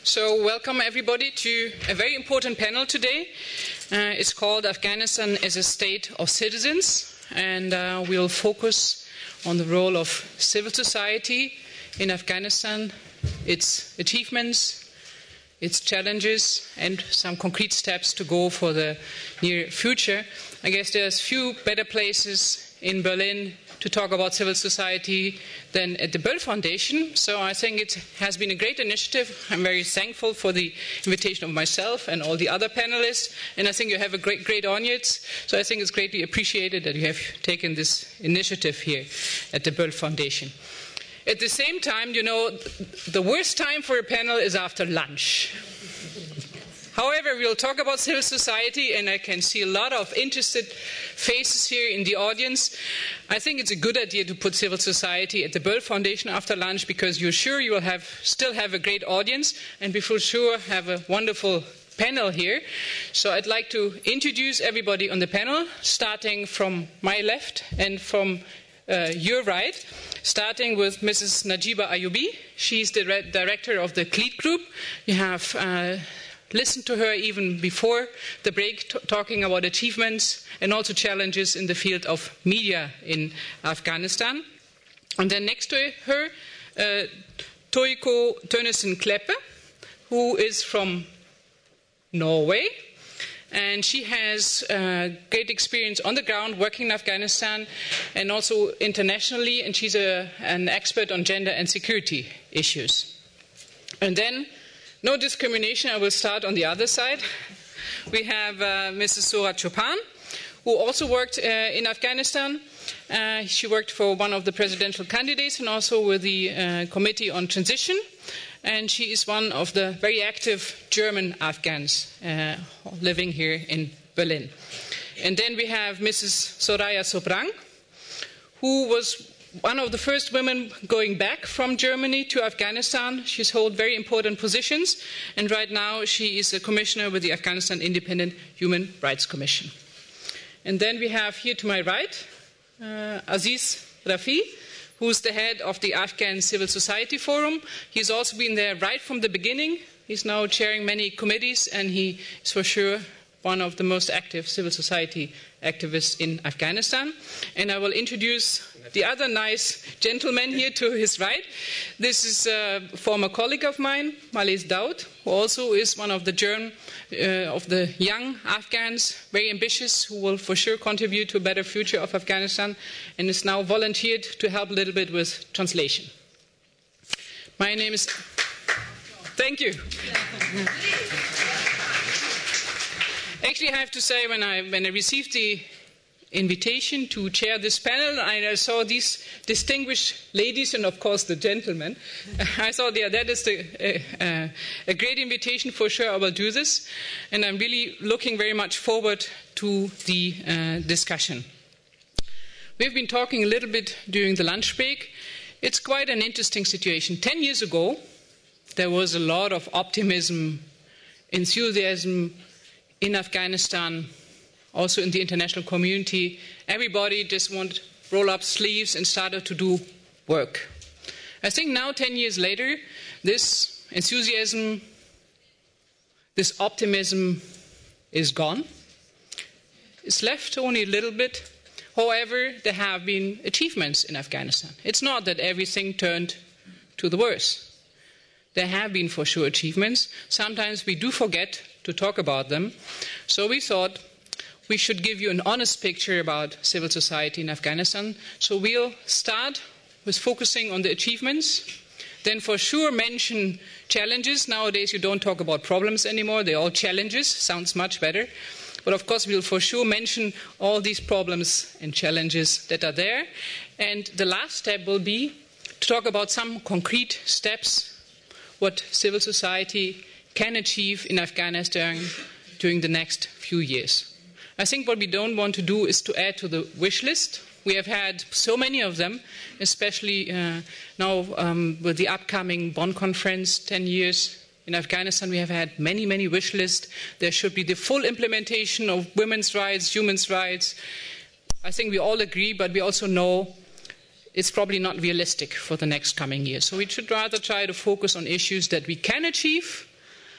So welcome everybody to a very important panel today. It's called Afghanistan as a State of Citizens, and we'll focus on the role of civil society in Afghanistan, its achievements, its challenges, and some concrete steps to go for the near future. I guess there's few better places in Berlin to talk about civil society than at the Böll Foundation. So I think it has been a great initiative. I'm very thankful for the invitation of myself and all the other panelists. And I think you have a great audience. So I think it's greatly appreciated that you have taken this initiative here at the Böll Foundation. At the same time, you know, the worst time for a panel is after lunch. However, we'll talk about civil society, and I can see a lot of interested faces here in the audience. I think it's a good idea to put civil society at the Böll Foundation after lunch, because you're sure you will still have a great audience, and we for sure have a wonderful panel here. So I'd like to introduce everybody on the panel, starting from my left and from your right, starting with Mrs. Najiba Ayubi. She's the director of the CLEAD Group. You have listened to her even before the break, talking about achievements and also challenges in the field of media in Afghanistan. And then next to her, Toiko Tønnesen Kleppe, who is from Norway. And she has great experience on the ground working in Afghanistan and also internationally, and she's an expert on gender and security issues. And then, no discrimination, I will start on the other side. We have Mrs. Surat Chopin, who also worked in Afghanistan. She worked for one of the presidential candidates and also with the Committee on Transition. And she is one of the very active German Afghans living here in Berlin. And then we have Mrs. Soraya Sobrang, who was one of the first women going back from Germany to Afghanistan. She's held very important positions, and right now she is a commissioner with the Afghanistan Independent Human Rights Commission. And then we have here to my right, Aziz Rafi, who's the head of the Afghan Civil Society Forum. He's also been there right from the beginning. He's now chairing many committees, and he is for sure one of the most active civil society activists in Afghanistan. And I will introduce the other nice gentleman here to his right. This is a former colleague of mine, Males Daud, who also is one of the young Afghans, very ambitious, who will for sure contribute to a better future of Afghanistan, and is now volunteered to help a little bit with translation. My name is... Thank you. Actually, I have to say, when I received the invitation to chair this panel, I saw these distinguished ladies and, of course, the gentlemen. I thought, yeah, that is a great invitation for sure. I will do this, and I'm really looking very much forward to the discussion. We've been talking a little bit during the lunch break. It's quite an interesting situation. 10 years ago, there was a lot of optimism, enthusiasm in Afghanistan, also in the international community. Everybody just wanted to roll up sleeves and started to do work. I think now, 10 years later, this enthusiasm, this optimism is gone. It's left only a little bit. However, there have been achievements in Afghanistan. It's not that everything turned to the worse. There have been for sure achievements. Sometimes we do forget to talk about them. So we thought we should give you an honest picture about civil society in Afghanistan. So we'll start with focusing on the achievements, then for sure mention challenges. Nowadays you don't talk about problems anymore, they're all challenges, sounds much better. But of course we'll for sure mention all these problems and challenges that are there. And the last step will be to talk about some concrete steps, what civil society can achieve in Afghanistan during the next few years. I think what we don't want to do is to add to the wish list. We have had so many of them, especially now with the upcoming Bonn conference, 10 years in Afghanistan. We have had many, many wish lists. There should be the full implementation of women's rights, human rights. I think we all agree, but we also know it's probably not realistic for the next coming years. So we should rather try to focus on issues that we can achieve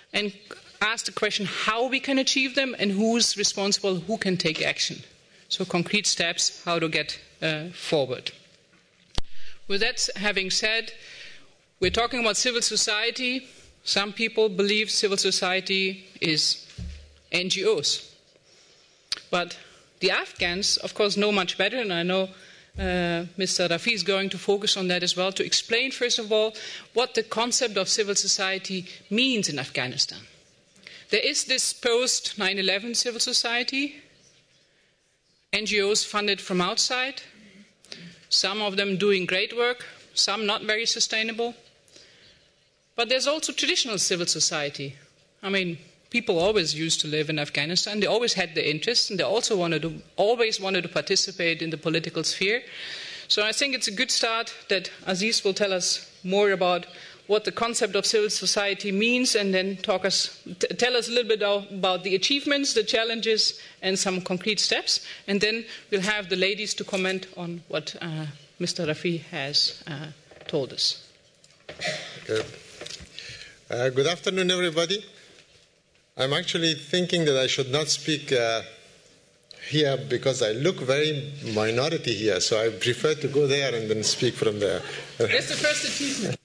and ask the question how we can achieve them and who's responsible, who can take action. So concrete steps, how to get forward. With that having said, we're talking about civil society. Some people believe civil society is NGOs. But the Afghans, of course, know much better, and I know Mr. Rafi is going to focus on that as well, to explain, first of all, what the concept of civil society means in Afghanistan. There is this post-9/11 civil society, NGOs funded from outside, some of them doing great work, some not very sustainable. But there's also traditional civil society. I mean, people always used to live in Afghanistan. They always had their interests, and they also always wanted to participate in the political sphere. So I think it's a good start that Aziz will tell us more about what the concept of civil society means, and then tell us a little bit about the achievements, the challenges, and some concrete steps. And then we'll have the ladies to comment on what Mr. Rafi has told us. Okay. Good afternoon, everybody. I'm actually thinking that I should not speak here because I look very minority here, so I prefer to go there and then speak from there. That's the first achievement.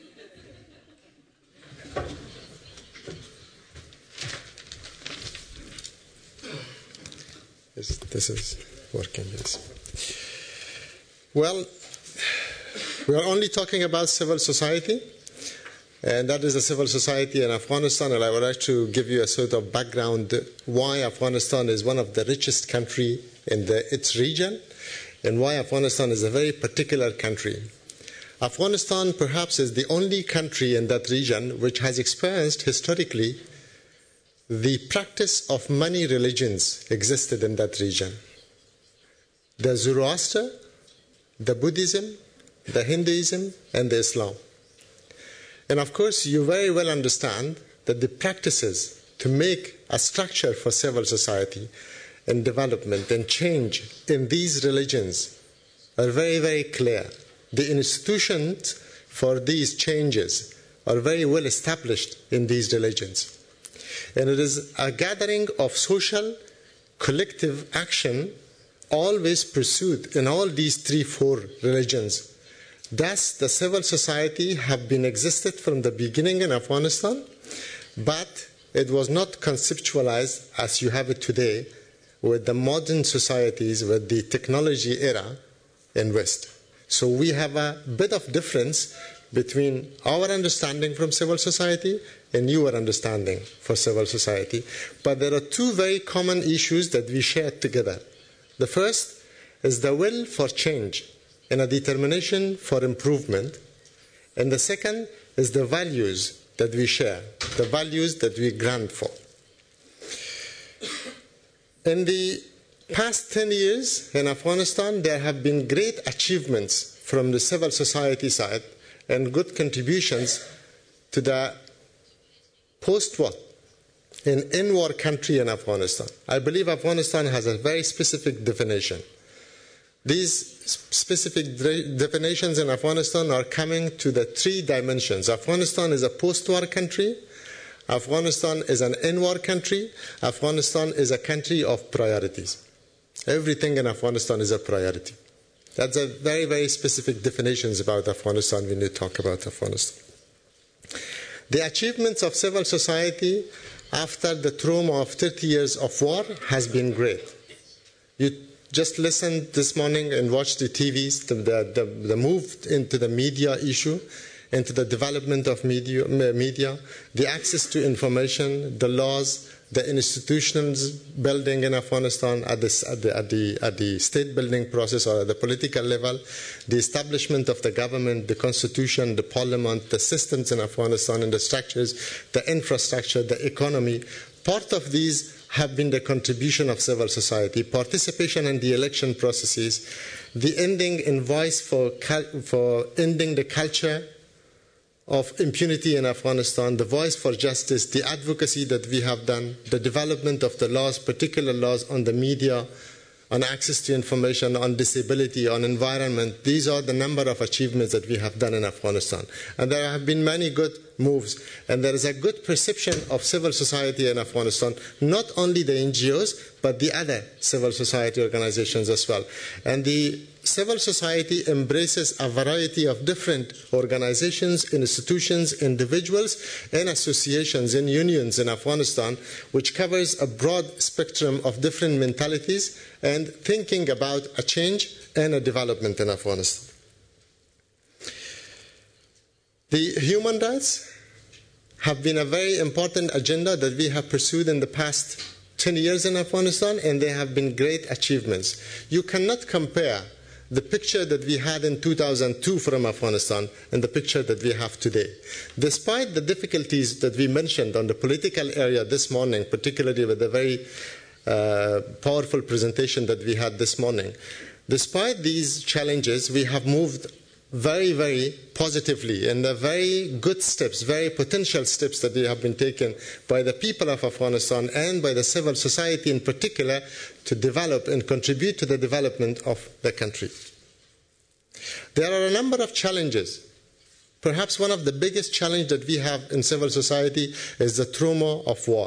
Yes, this is working, yes. Well, we are only talking about civil society, and that is a civil society in Afghanistan, and I would like to give you a sort of background why Afghanistan is one of the richest countries in its region, and why Afghanistan is a very particular country. Afghanistan perhaps is the only country in that region which has experienced historically the practice of many religions existed in that region. The Zoroaster, the Buddhism, the Hinduism, and the Islam. And of course, you very well understand that the practices to make a structure for civil society and development and change in these religions are very, very clear. The institutions for these changes are very well established in these religions. And it is a gathering of social, collective action always pursued in all these 3-4 religions. Thus, the civil society have been existed from the beginning in Afghanistan, but it was not conceptualized as you have it today with the modern societies, with the technology era in West. So we have a bit of difference between our understanding from civil society and your understanding for civil society. But there are two very common issues that we share together. The first is the will for change and a determination for improvement. And the second is the values that we share, the values that we grant for. In the past 10 years in Afghanistan, there have been great achievements from the civil society side and good contributions to the post-war and in-war country in Afghanistan. I believe Afghanistan has a very specific definition. These specific definitions in Afghanistan are coming to the 3 dimensions. Afghanistan is a post-war country. Afghanistan is an in-war country. Afghanistan is a country of priorities. Everything in Afghanistan is a priority. That's a very, very specific definitions about Afghanistan when you talk about Afghanistan. The achievements of civil society after the trauma of 30 years of war has been great. You just listened this morning and watched the TVs, the move into the media issue, into the development of media, the access to information, the laws, the institutions building in Afghanistan at the state building process or at the political level, the establishment of the government, the constitution, the parliament, the systems in Afghanistan and the structures, the infrastructure, the economy. Part of these have been the contribution of civil society, participation in the election processes, the ending in voice for ending the culture of impunity in Afghanistan, the voice for justice, the advocacy that we have done, the development of the laws, particular laws on the media, on access to information, on disability, on environment. These are the number of achievements that we have done in Afghanistan. And there have been many good moves. And there is a good perception of civil society in Afghanistan, not only the NGOs, but the other civil society organizations as well. And the civil society embraces a variety of different organizations, institutions, individuals, and associations and unions in Afghanistan, which covers a broad spectrum of different mentalities and thinking about a change and a development in Afghanistan. The human rights have been a very important agenda that we have pursued in the past 10 years in Afghanistan, and they have been great achievements. You cannot compare the picture that we had in 2002 from Afghanistan and the picture that we have today. Despite the difficulties that we mentioned on the political area this morning, particularly with the very powerful presentation that we had this morning, despite these challenges, we have moved very, very positively and the very good steps, very potential steps that they have been taken by the people of Afghanistan and by the civil society in particular to develop and contribute to the development of the country. There are a number of challenges. Perhaps one of the biggest challenges that we have in civil society is the trauma of war.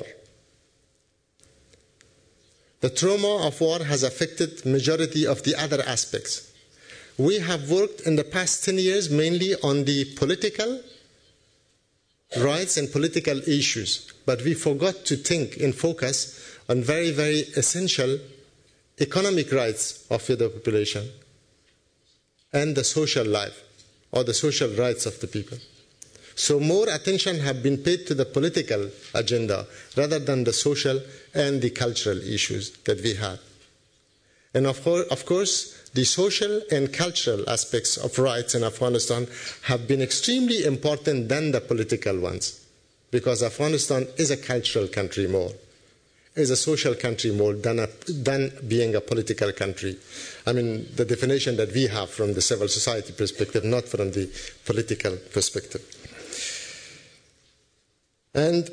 The trauma of war has affected the majority of the other aspects. We have worked in the past 10 years mainly on the political rights and political issues, but we forgot to think and focus on very, very essential economic rights of the population and the social life or the social rights of the people. So more attention have been paid to the political agenda rather than the social and the cultural issues that we had. And of course, the social and cultural aspects of rights in Afghanistan have been extremely important than the political ones, because Afghanistan is a cultural country more, is a social country more than being a political country. I mean, the definition that we have from the civil society perspective, not from the political perspective. And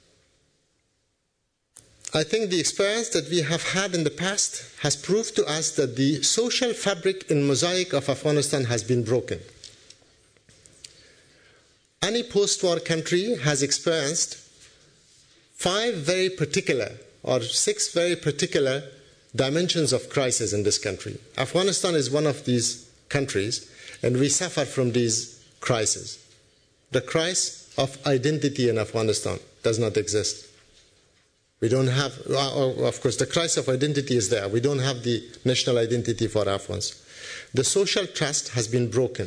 I think the experience that we have had in the past has proved to us that the social fabric and mosaic of Afghanistan has been broken. Any post-war country has experienced 5 very particular or 6 very particular dimensions of crisis in this country. Afghanistan is one of these countries, and we suffer from these crises. The crisis of identity in Afghanistan does not exist. We don't have, of course, the crisis of identity is there. We don't have the national identity for Afghans. The social trust has been broken.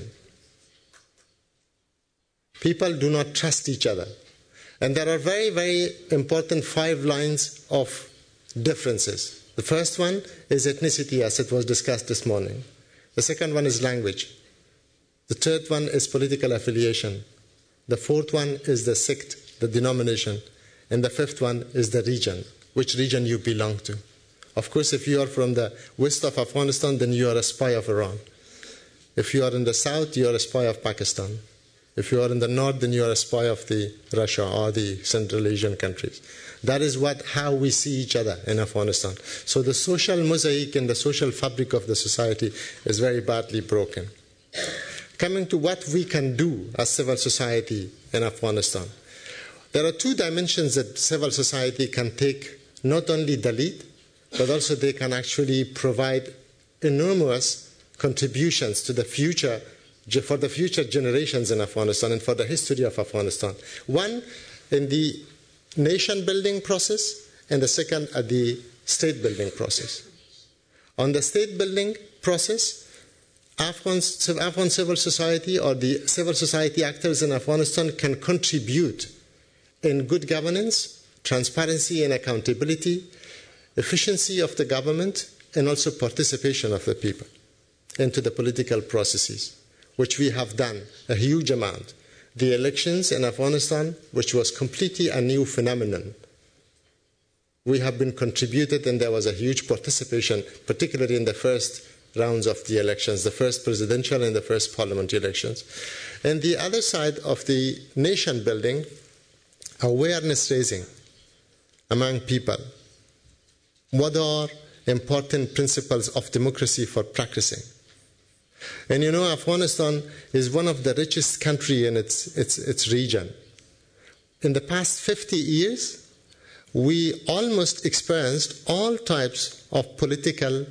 People do not trust each other. And there are very, very important 5 lines of differences. The first one is ethnicity, as it was discussed this morning. The second one is language. The third one is political affiliation. The fourth one is the sect, the denomination. And the fifth one is the region, which region you belong to. Of course, if you are from the west of Afghanistan, then you are a spy of Iran. If you are in the south, you are a spy of Pakistan. If you are in the north, then you are a spy of Russia or the Central Asian countries. That is how we see each other in Afghanistan. So the social mosaic and the social fabric of the society is very badly broken. Coming to what we can do as civil society in Afghanistan. There are 2 dimensions that civil society can take, not only the lead, but also they can actually provide enormous contributions to the future, for the future generations in Afghanistan and for the history of Afghanistan. One, in the nation building process, and the second at the state building process. On the state building process, Afghan civil society or the civil society actors in Afghanistan can contribute in good governance, transparency and accountability, efficiency of the government, and also participation of the people into the political processes, which we have done a huge amount. The elections in Afghanistan, which was completely a new phenomenon, we have been contributed, and there was a huge participation, particularly in the first rounds of the elections, the first presidential and the first parliamentary elections. And the other side of the nation building, awareness raising among people. What are important principles of democracy for practicing. And you know, Afghanistan is one of the richest countries in its region. In the past 50 years, we almost experienced all types of political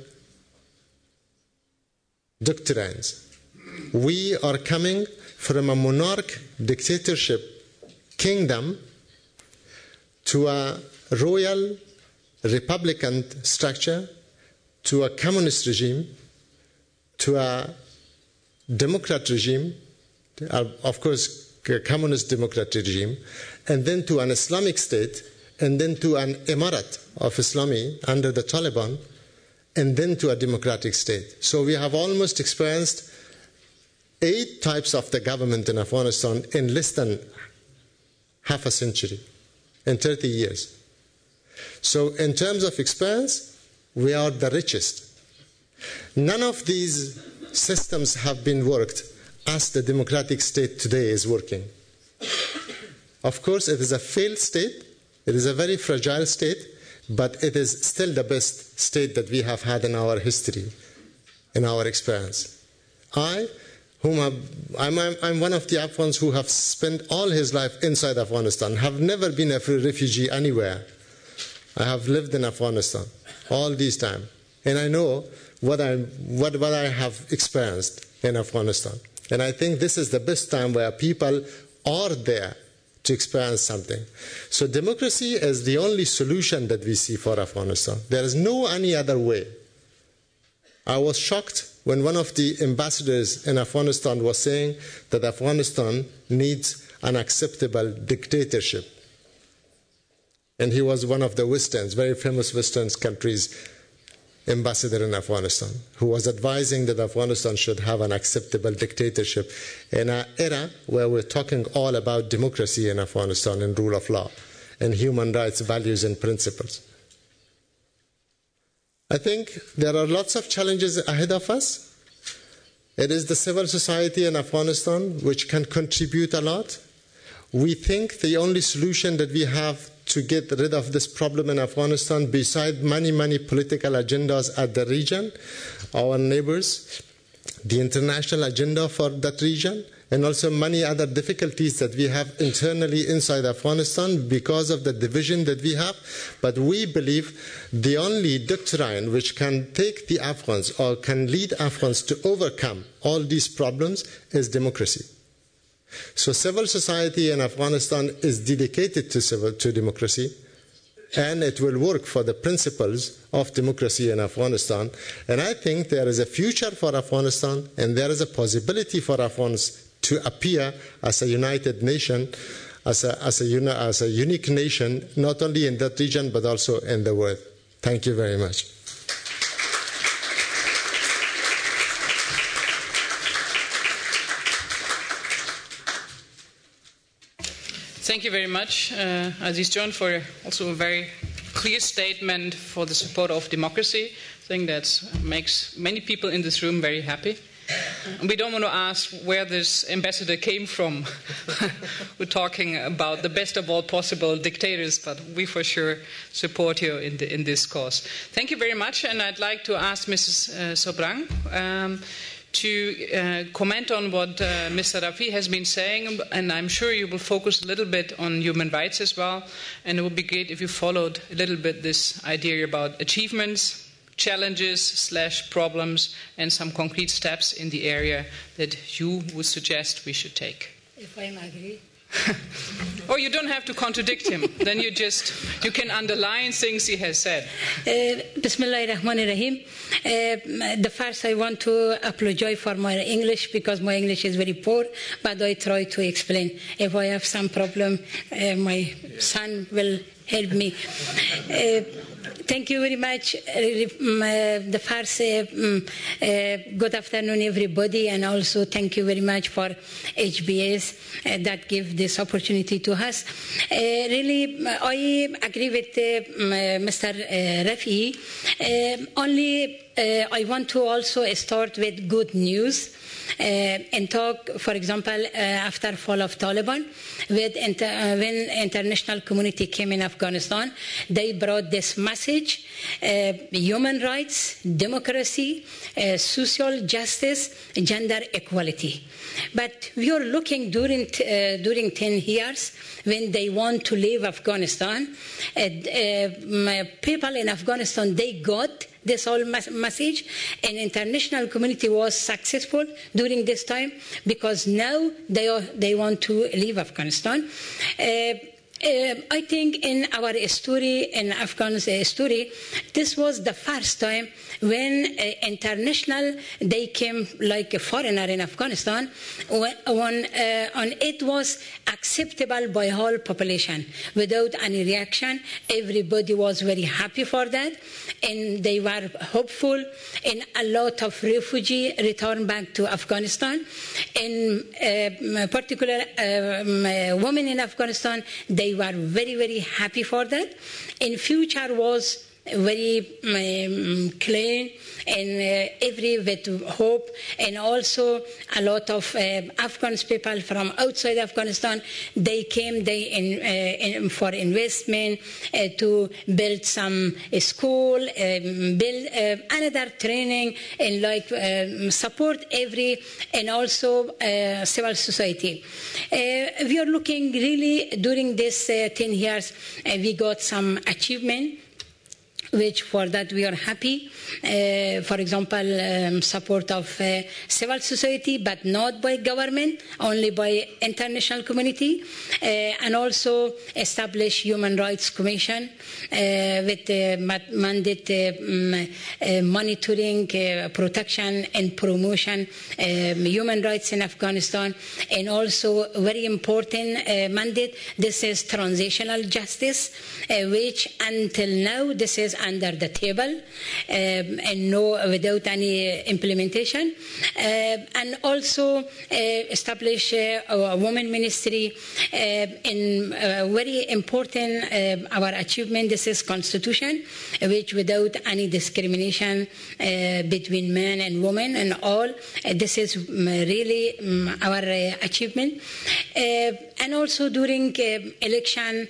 doctrines. We are coming from a monarch dictatorship kingdom to a royal republican structure, to a communist regime, to a democrat regime, of course, a communist democrat regime, and then to an Islamic state, and then to an Emirat of Islami under the Taliban, and then to a democratic state. So we have almost experienced 8 types of the government in Afghanistan in less than half a century, in 30 years. So in terms of experience, we are the richest. None of these systems have been worked as the democratic state today is working. Of course, it is a failed state. It is a very fragile state, but it is still the best state that we have had in our history, in our experience. I'm one of the Afghans who have spent all his life inside Afghanistan, have never been a refugee anywhere. I have lived in Afghanistan all this time, and I know what I have experienced in Afghanistan. And I think this is the best time where people are there to experience something. So democracy is the only solution that we see for Afghanistan. There is no any other way. I was shocked when one of the ambassadors in Afghanistan was saying that Afghanistan needs an acceptable dictatorship. And he was one of the Westerns, very famous Western countries' ambassador in Afghanistan, who was advising that Afghanistan should have an acceptable dictatorship in an era where we're talking all about democracy in Afghanistan and rule of law and human rights values and principles. I think there are lots of challenges ahead of us. It is the civil society in Afghanistan which can contribute a lot. We think the only solution that we have to get rid of this problem in Afghanistan, beside many political agendas at the region, our neighbors, the international agenda for that region, and also many other difficulties that we have internally inside Afghanistan because of the division that we have. But we believe the only doctrine which can take the Afghans or can lead Afghans to overcome all these problems is democracy. So civil society in Afghanistan is dedicated to democracy, and it will work for the principles of democracy in Afghanistan. And I think there is a future for Afghanistan, and there is a possibility for Afghans to appear as a united nation, as a unique nation, not only in that region but also in the world. Thank you very much. Thank you very much, Aziz John, for also a very clear statement for the support of democracy. I think that makes many people in this room very happy. And we don't want to ask where this ambassador came from. We're talking about the best of all possible dictators, but we for sure support you in this cause. Thank you very much, and I'd like to ask Mrs. Sobrang to comment on what Mr. Rafi has been saying, and I'm sure you will focus a little bit on human rights as well, and it would be great if you followed a little bit this idea about achievements, challenges / problems, and some concrete steps in the area that you would suggest we should take. If I agree. Or you don't have to contradict him. Then you can underline things he has said. Bismillahirrahmanirrahim. The first I want to apologize for my English because my English is very poor, but I try to explain. If I have some problem, my son will help me. Thank you very much. The first, good afternoon, everybody, and also thank you very much for HBS that give this opportunity to us. Really, I agree with Mr. Rafi. Only I want to also start with good news. and talk, for example, after fall of Taliban, when international community came in Afghanistan, they brought this message: human rights, democracy, social justice, gender equality. But we are looking during 10 years when they want to leave Afghanistan. People in Afghanistan, they got this whole message, and international community was successful during this time because now they want to leave Afghanistan. I think in our story, in Afghan's story, this was the first time when international, they came like a foreigner in Afghanistan, when it was acceptable by whole population without any reaction. Everybody was very happy for that, and they were hopeful, and a lot of refugees returned back to Afghanistan. In particular, women in Afghanistan, they were very, very happy for that. In future was very clean and every with hope, and also a lot of Afghan people from outside Afghanistan, they came for investment to build some school, build another training, and like support every, and also civil society. We are looking really during this 10 years, we got some achievement, which for that we are happy. For example, support of civil society, but not by government, only by international community, and also establish Human Rights Commission with mandate monitoring, protection and promotion human rights in Afghanistan, and also very important mandate, this is transitional justice, which until now this is under the table and no, without any implementation. And also establish a women ministry. In very important, our achievement, this is constitution, which without any discrimination between men and women and all, this is really our achievement. And also during election,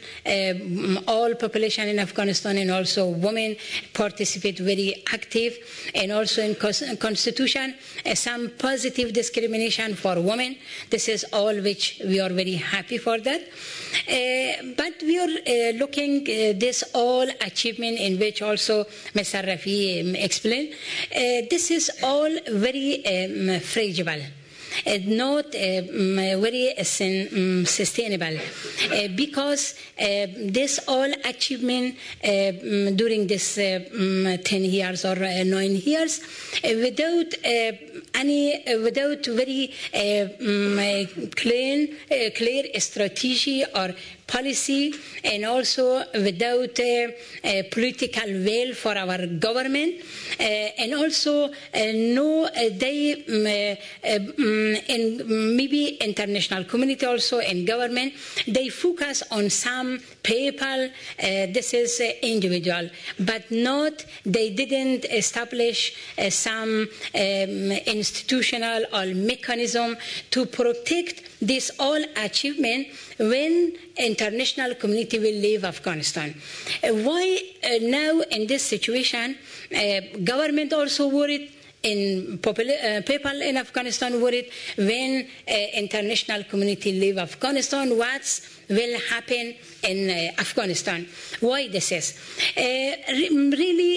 all population in Afghanistan and also women participate very active, and also in constitution some positive discrimination for women. This is all which we are very happy for that. But we are looking this all achievement in which also Mr. Rafi explained. This is all very fragile. Not very sustainable, because this all achievement during this 10 years or 9 years, without very clear strategy or policy, and also without political will for our government, and also in maybe international community also and government, they focus on some people, this is individual, but not, they didn't establish some institutional or mechanism to protect this all achievement when international community will leave Afghanistan. Why now in this situation, government also worried, in people in Afghanistan worried when international community leave Afghanistan, what will happen in Afghanistan. Why this is? Really,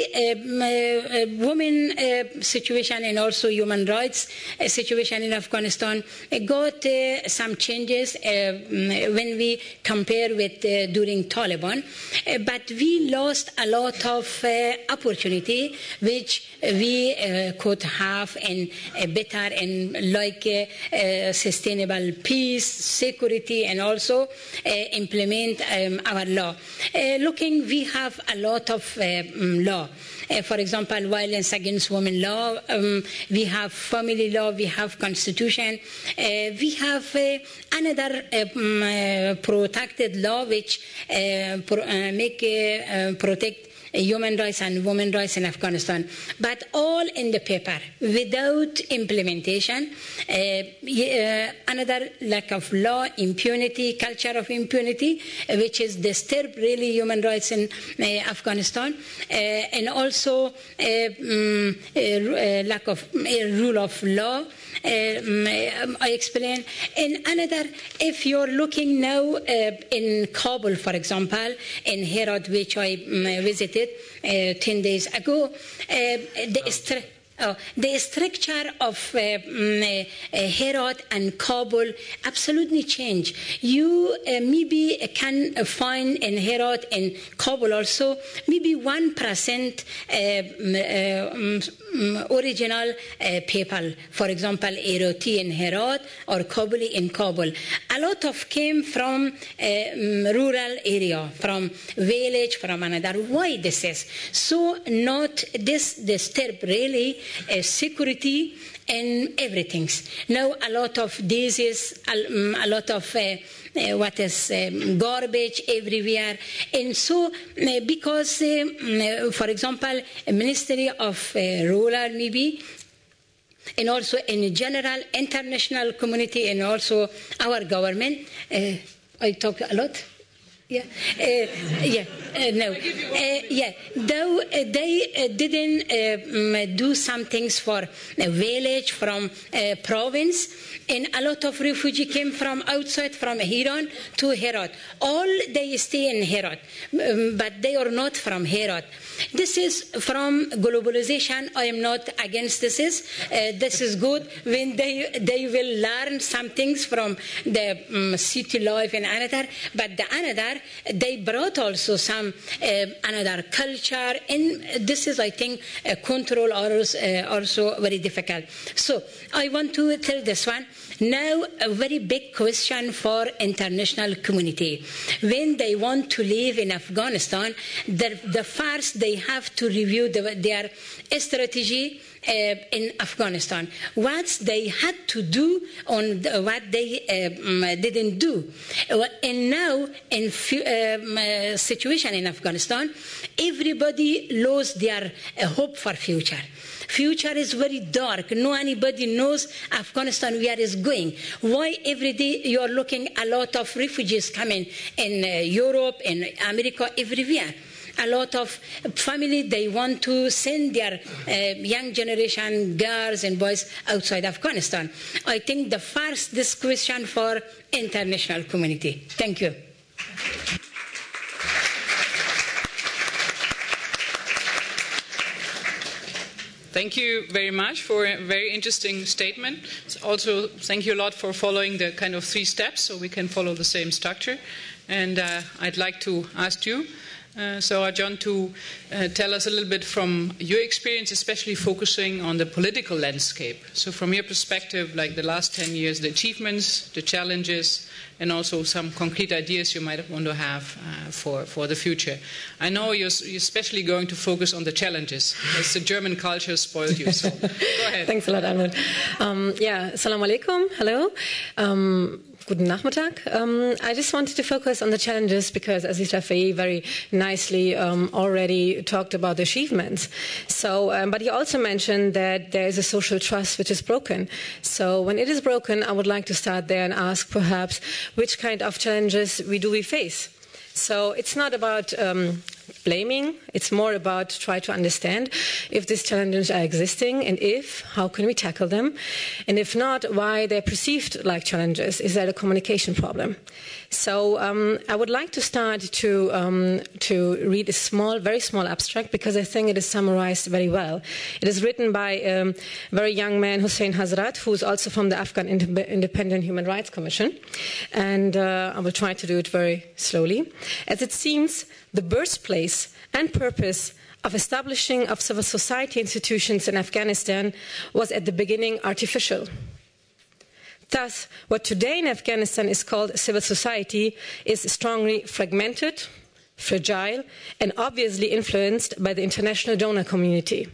women situation and also human rights situation in Afghanistan got some changes when we compare with during Taliban, but we lost a lot of opportunity which we could have in better and like sustainable peace, security, and also implement our law. We have a lot of law. For example, violence against women law, we have family law, we have constitution, we have another protected law which protect human rights and women's rights in Afghanistan, but all in the paper without implementation. Another lack of law, impunity, culture of impunity, which is disturbed really human rights in Afghanistan, and also lack of rule of law. I explain. And another, if you're looking now in Kabul, for example, in Herat, which I visited 10 days ago, the structure of Herat and Kabul absolutely changed. You maybe can find in Herat and Kabul also maybe 1% original people. For example, Herati in Herat or Kabuli in Kabul. A lot of came from rural area, from village, from another. Why this is? So not this disturb really security and everything. Now a lot of diseases, a lot of garbage everywhere. And so because, for example, Ministry of Rural maybe, and also in general international community and also our government, I talk a lot. Yeah, though they didn't do some things for a village, from a province, and a lot of refugees came from outside, from Iran to Herat. All they stay in Herat, but they are not from Herat. This is from globalization. I am not against this. This is good when they will learn some things from the city life and another, but the another, they brought also some another culture, and this is, I think, control also very difficult. So I want to tell this one. Now a very big question for international community. When they want to live in Afghanistan, the first they have to review their strategy in Afghanistan. What they had to do on what they didn't do. And now in situation in Afghanistan, everybody lost their hope for future. Future is very dark. No anybody knows Afghanistan where is going. Why every day you are looking a lot of refugees coming in Europe, in America, everywhere. A lot of family, they want to send their young generation girls and boys outside Afghanistan. I think the first this question for international community. Thank you. Thank you very much for a very interesting statement. Also, thank you a lot for following the kind of 3 steps so we can follow the same structure. And I'd like to ask you, John, to tell us a little bit from your experience, especially focusing on the political landscape. So from your perspective, like the last 10 years, the achievements, the challenges, and also some concrete ideas you might want to have for the future. I know you're especially going to focus on the challenges, as the German culture spoiled you. So go ahead. Thanks a lot, Ahmed. Assalamu alaikum. Hello. Guten Nachmittag. I just wanted to focus on the challenges because Aziz Rafai very nicely already talked about the achievements. So, but he also mentioned that there is a social trust which is broken. So when it is broken, I would like to start there and ask perhaps which kind of challenges we face. So it's not about blaming, it's more about try to understand if these challenges are existing, and if, how can we tackle them? And if not, why they're perceived like challenges. Is that a communication problem? So I would like to start to read a very small abstract because I think it is summarized very well. It is written by a very young man, Hussein Hazrat, who is also from the Afghan Independent Human Rights Commission. And I will try to do it very slowly. As it seems, the birthplace and purpose of establishing of civil society institutions in Afghanistan was at the beginning artificial. Thus, what today in Afghanistan is called civil society is strongly fragmented, fragile, and obviously influenced by the international donor community.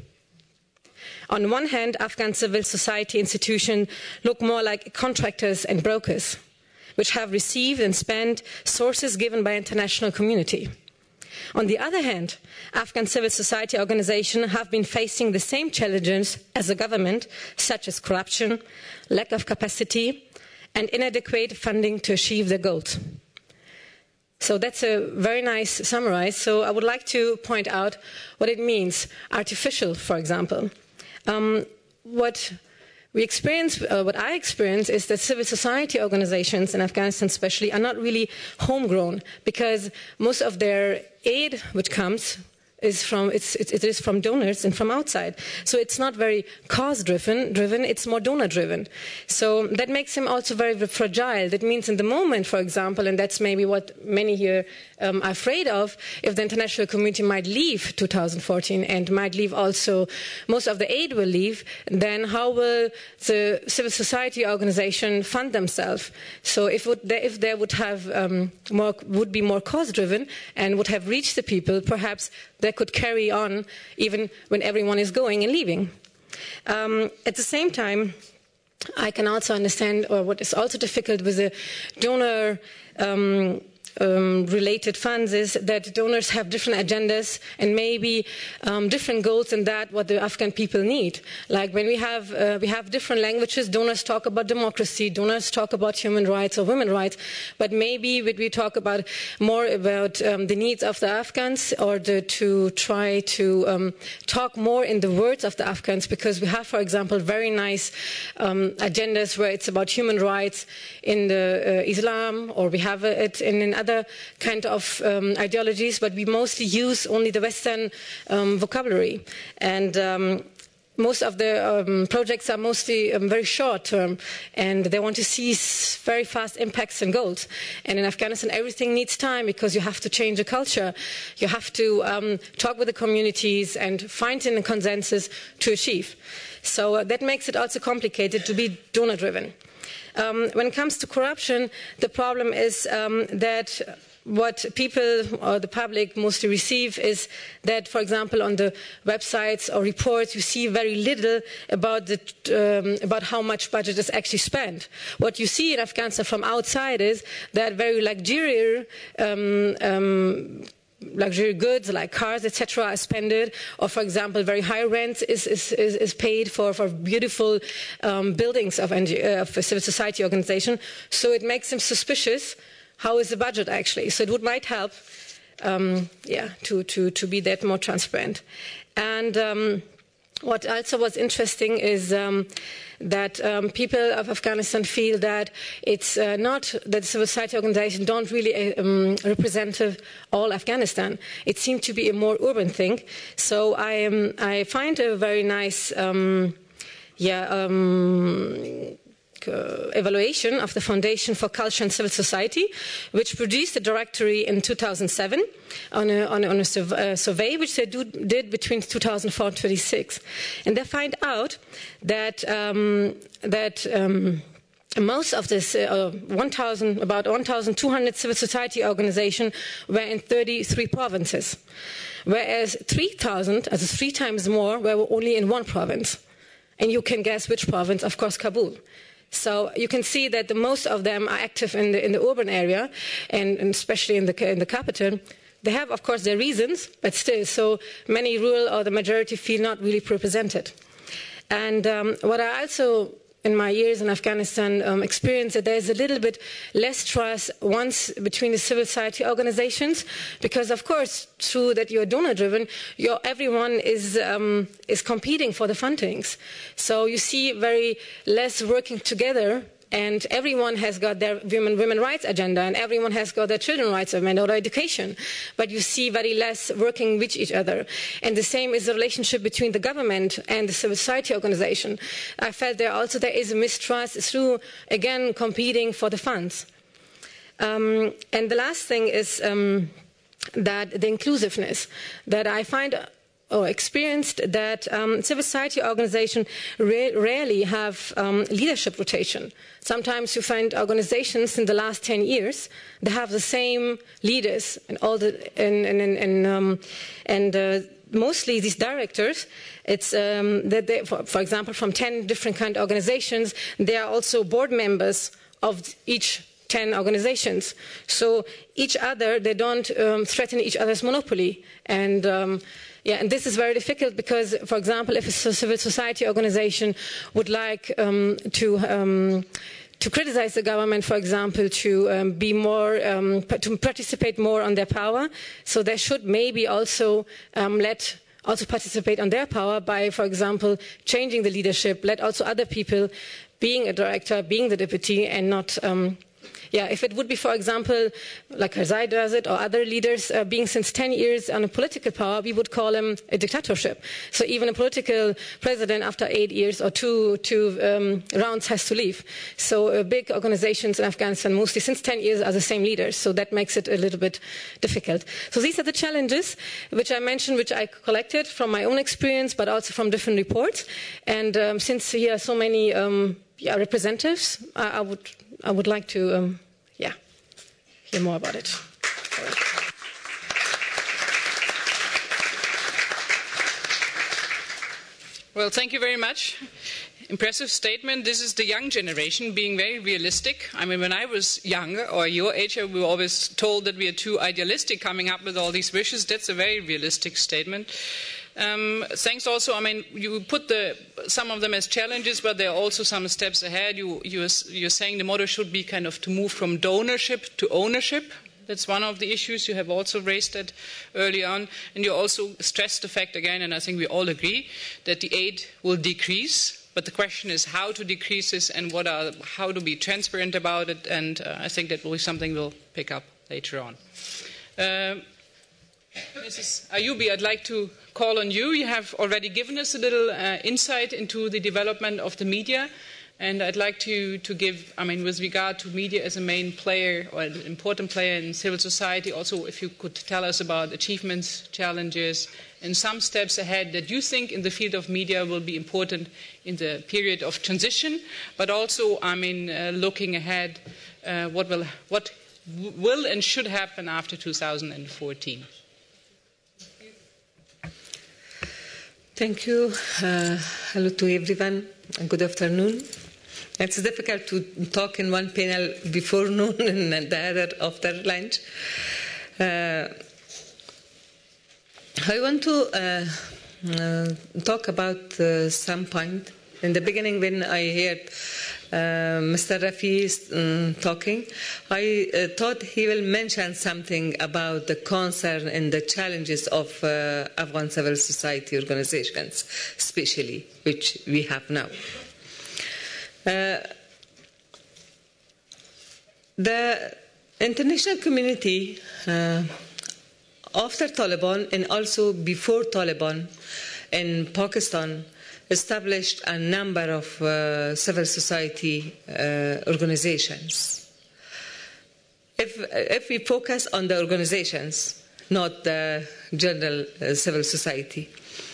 On one hand, Afghan civil society institutions look more like contractors and brokers, which have received and spent sources given by international community. On the other hand, Afghan civil society organizations have been facing the same challenges as the government, such as corruption, lack of capacity, and inadequate funding to achieve their goals. So that's a very nice summary. So I would like to point out what it means. Artificial, for example. What we experience, what I experience, is that civil society organizations in Afghanistan especially are not really homegrown, because most of their aid which comes is from donors and from outside. So it's not very cause-driven, it's more donor-driven. So that makes him also very fragile. That means in the moment, for example, and that's maybe what many here are afraid of, if the international community might leave 2014 and might leave also, most of the aid will leave, then how will the civil society organization fund themselves? So if they would have would be more cause-driven and would have reached the people, perhaps they could carry on even when everyone is going and leaving. At the same time, I can also understand, or what is also difficult with the donor related funds, is that donors have different agendas and maybe different goals than that what the Afghan people need. Like when we have different languages, donors talk about democracy, donors talk about human rights or women's rights, but maybe we talk about more about the needs of the Afghans, or to try to talk more in the words of the Afghans, because we have, for example, very nice agendas where it's about human rights in the Islam, or we have it in other kind of ideologies, but we mostly use only the Western vocabulary. And most of the projects are mostly very short term, and they want to see very fast impacts and goals. And in Afghanistan, everything needs time, because you have to change the culture. You have to talk with the communities and find a consensus to achieve. So that makes it also complicated to be donor-driven. When it comes to corruption, the problem is that what people or the public mostly receive is that, for example, on the websites or reports, you see very little about about how much budget is actually spent. What you see in Afghanistan from outside is that very luxurious luxury goods like cars, etc., are spent, or, for example, very high rent is paid for beautiful buildings of civil society organization. So it makes them suspicious. How is the budget actually? So it might help, to be that more transparent. And what also was interesting is that people of Afghanistan feel that it's not that civil society organizations don't really represent all Afghanistan. It seemed to be a more urban thing. So I find a very nice evaluation of the Foundation for Culture and Civil Society, which produced a directory in 2007 on a survey which they did between 2004 and 2026. And they find out that most of this, about 1,200 civil society organizations were in 33 provinces, whereas 3,000, as 3 times more, were only in 1 province. And you can guess which province, of course, Kabul. So you can see that most of them are active in the urban area, and especially in the capital. They have, of course, their reasons, but still, so many rural or the majority feel not really represented. And what I also, in my years in Afghanistan, experienced that there's a little bit less trust once between the civil society organizations, because, of course, through that you're donor-driven, everyone is competing for the fundings. So you see very less working together, and everyone has got their women rights agenda, and everyone has got their children's rights agenda or education. But you see very less working with each other. And the same is the relationship between the government and the civil society organization. I felt there is a mistrust through, again, competing for the funds. And the last thing is that the inclusiveness that I find or experienced, that civil society organizations rarely have leadership rotation. Sometimes you find organizations in the last 10 years that have the same leaders and all mostly these directors. It's that they, for example, from 10 different kind of organizations, they are also board members of each 10 organizations. So each other, they don't threaten each other's monopoly. And and this is very difficult because, for example, if a civil society organization would like to criticize the government, for example, to be more, to participate more on their power, so they should maybe also also participate on their power by, for example, changing the leadership, let also other people being a director, being the deputy, and not, if it would be, for example, like Karzai does it, or other leaders being since 10 years on a political power, we would call them a dictatorship. So even a political president after 8 years or two rounds has to leave. So big organizations in Afghanistan, mostly since 10 years, are the same leaders. So that makes it a little bit difficult. So these are the challenges which I mentioned, which I collected from my own experience, but also from different reports. And since here are so many representatives, I would like to hear more about it. Well, thank you very much. Impressive statement. This is the young generation being very realistic. I mean, when I was younger, or your age, we were always told that we are too idealistic coming up with all these wishes. That's a very realistic statement. Thanks also, I mean, you put some of them as challenges, but there are also some steps ahead. You're saying the motto should be kind of to move from donorship to ownership. That's one of the issues. You have also raised that early on. And you also stressed the fact again, and I think we all agree, that the aid will decrease. But the question is how to decrease this and how to be transparent about it. And I think that will be something we'll pick up later on. Mrs. Ayubi, I'd like to call on you. You have already given us a little insight into the development of the media. And I'd like to give, I mean, with regard to media as a main player or an important player in civil society, also if you could tell us about achievements, challenges, and some steps ahead that you think in the field of media will be important in the period of transition, but also, I mean, looking ahead, what will and should happen after 2014. Thank you. Hello to everyone, and good afternoon. It's difficult to talk in one panel before noon and the other after lunch. I want to talk about some point. In the beginning, when I heard Mr. Rafi talking, I thought he will mention something about the concern and the challenges of Afghan civil society organizations, especially, which we have now. The international community, after Taliban and also before Taliban in Pakistan, established a number of civil society organizations. If we focus on the organizations, not the general civil society,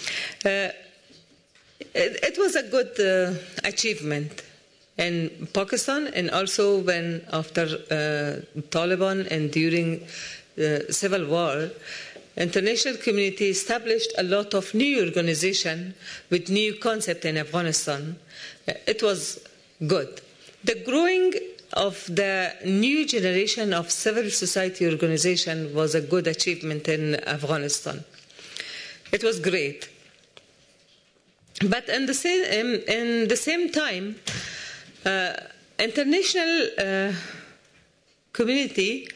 it was a good achievement in Pakistan, and also when after Taliban and during the civil war, international community established a lot of new organizations with new concepts in Afghanistan. It was good. The growing of the new generation of civil society organization was a good achievement in Afghanistan. It was great. But in the same time, international community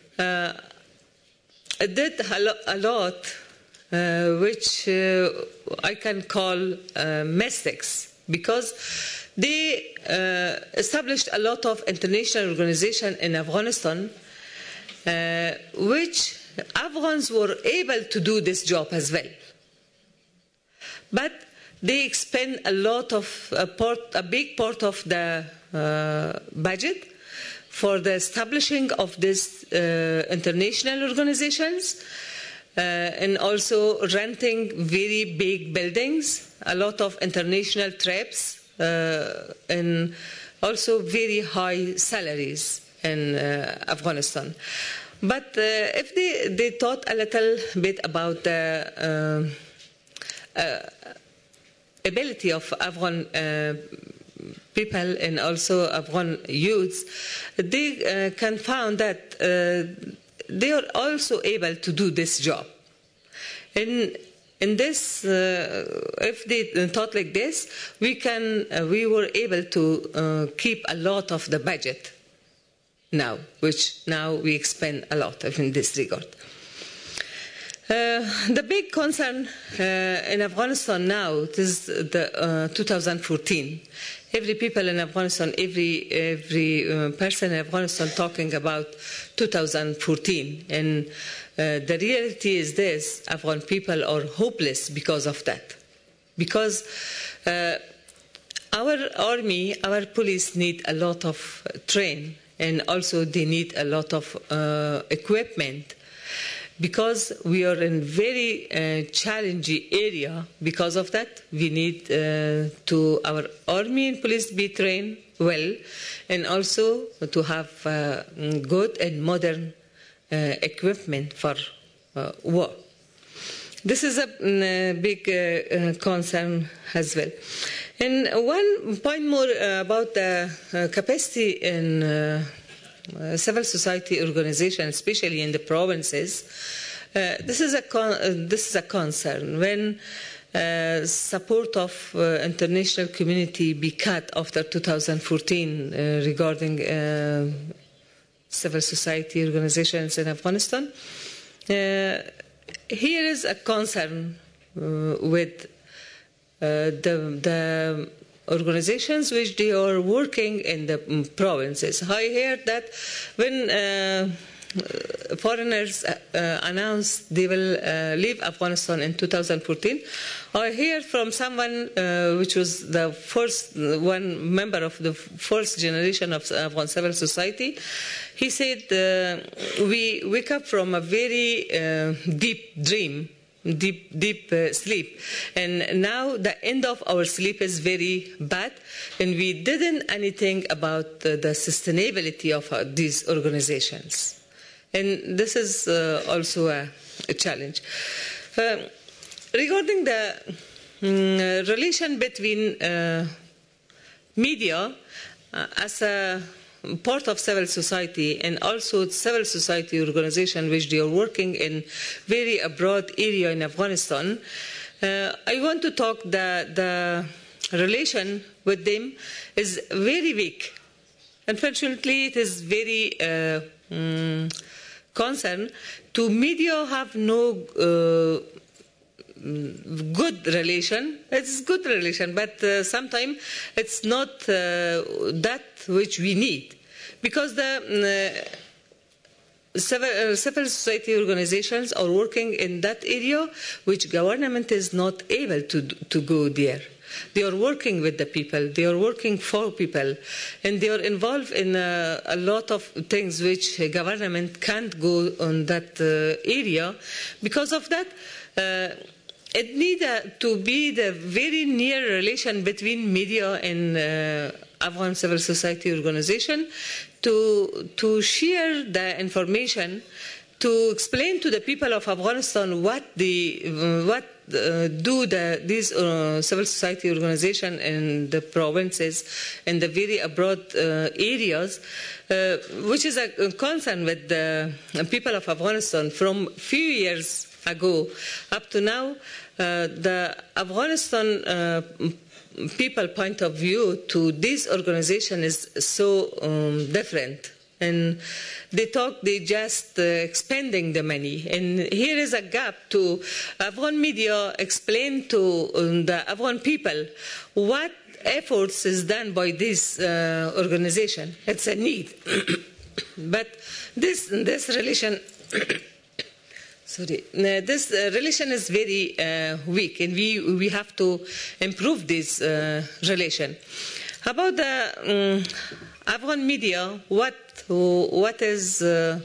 did a lot, which I can call mistakes, because they established a lot of international organizations in Afghanistan, which Afghans were able to do this job as well. But they expend a lot of a big part of the budget for the establishing of these international organizations, and also renting very big buildings, a lot of international trips, and also very high salaries in Afghanistan. But if they thought a little bit about the ability of Afghan people and also Afghan youths, they can find that they are also able to do this job. And in this, if they thought like this, we were able to keep a lot of the budget now, which now we expend a lot in this regard. The big concern in Afghanistan now is the 2014. Every people in Afghanistan, every person in Afghanistan talking about 2014. And the reality is this: Afghan people are hopeless because of that. Because our army, our police need a lot of train, and also they need a lot of equipment. Because we are in very challenging area, because of that, we need to our army and police be trained well, and also to have good and modern equipment for war. This is a big concern as well. And one point more about the capacity in civil society organizations, especially in the provinces. This is a concern when support of international community be cut after 2014 regarding civil society organizations in Afghanistan. Here is a concern with the organizations which they are working in the provinces. I heard that when foreigners announced they will leave Afghanistan in 2014, I heard from someone which was the first one member of the first generation of Afghan civil society. He said, we wake up from a very deep dream, deep sleep, and now the end of our sleep is very bad, and we didn't anything about the sustainability of these organizations, and this is also a challenge. Regarding the relation between media as a part of civil society and also civil society organization which they are working in very broad area in Afghanistan, I want to talk the relation with them is very weak. Unfortunately, it is very concern to media have no good relation. It's good relation, but sometimes it's not that which we need, because the civil society organizations are working in that area which government is not able to go there. They are working with the people, they are working for people, and they are involved in a lot of things which government can't go on that area. Because of that, it needs to be the very near relation between media and Afghan civil society organization to share the information, to explain to the people of Afghanistan what these civil society organizations in the provinces and the very abroad areas, which is a concern with the people of Afghanistan from few years ago up to now. The Afghanistan people point of view to this organization is so different, and they just expending the money, and here is a gap to Afghan media explain to the Afghan people what efforts is done by this organization. It's a need, but this relation. Sorry, this relation is very weak, and we have to improve this relation. About the Afghan media, what is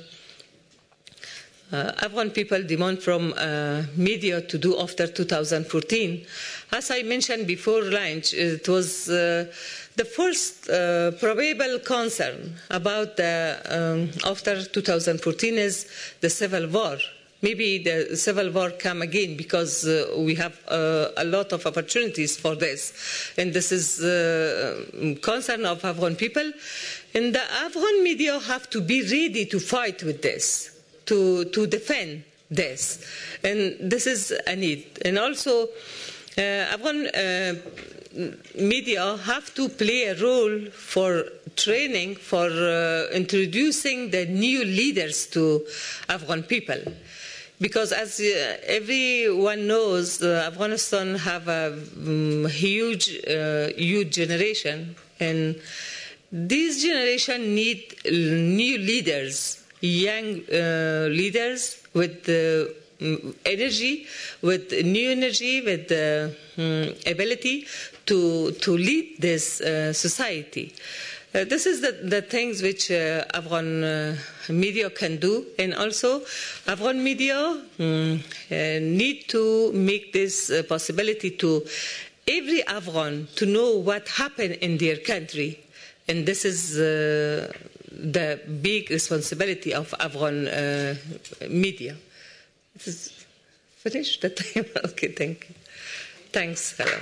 Afghan people demand from media to do after 2014? As I mentioned before lunch, it was the first probable concern about the after 2014 is the civil war. maybe the civil war come again, because we have a lot of opportunities for this. And this is concern of Afghan people. And the Afghan media have to be ready to fight with this, to defend this. And this is a need. And also, Afghan media have to play a role for training, for introducing the new leaders to Afghan people. Because as everyone knows, Afghanistan have a huge youth generation, and this generation need new leaders, young leaders with energy, with new energy, with the ability to lead this society. This is the things which Afghan media can do, and also Afghan media need to make this possibility to every Afghan to know what happened in their country, and this is the big responsibility of Afghan media. This is finished the time. Okay, thank you. Thanks. Hello.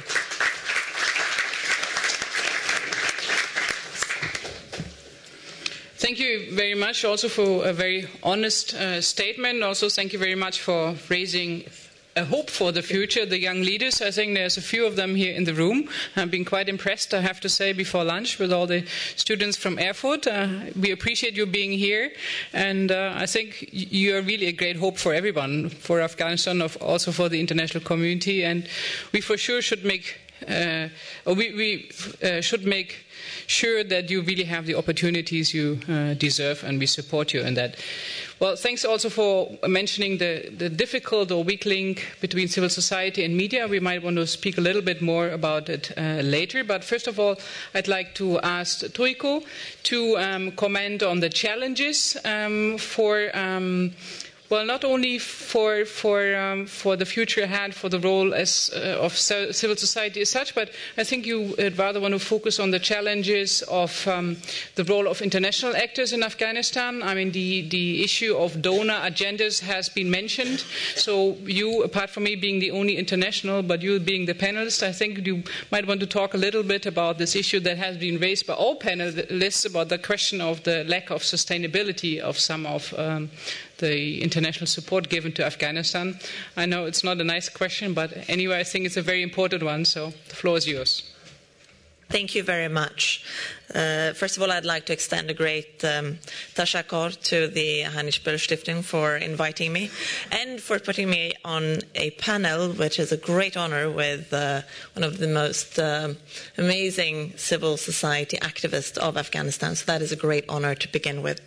Thank you very much also for a very honest statement. Also, thank you very much for raising a hope for the future, the young leaders. I think there's a few of them here in the room. I've been quite impressed, I have to say, before lunch with all the students from Erfurt. We appreciate you being here, and I think you're really a great hope for everyone, for Afghanistan, also for the international community, and we for sure should make should make sure that you really have the opportunities you deserve, and we support you in that. Well, thanks also for mentioning the difficult or weak link between civil society and media. We might want to speak a little bit more about it later. But first of all, I'd like to ask Toiko to comment on the challenges well, not only for the future ahead, for the role as of civil society as such, but I think you rather want to focus on the challenges of the role of international actors in Afghanistan. I mean, the issue of donor agendas has been mentioned. So you, apart from me being the only international, but you being the panelist, I think you might want to talk a little bit about this issue that has been raised by all panelists about the question of the lack of sustainability of some of the international support given to Afghanistan. I know it's not a nice question, but anyway, I think it's a very important one, so the floor is yours. Thank you very much. First of all, I'd like to extend a great tashakkur to the Hanish Bell Stiftung for inviting me and for putting me on a panel, which is a great honor, with one of the most amazing civil society activists of Afghanistan. So that is a great honor to begin with.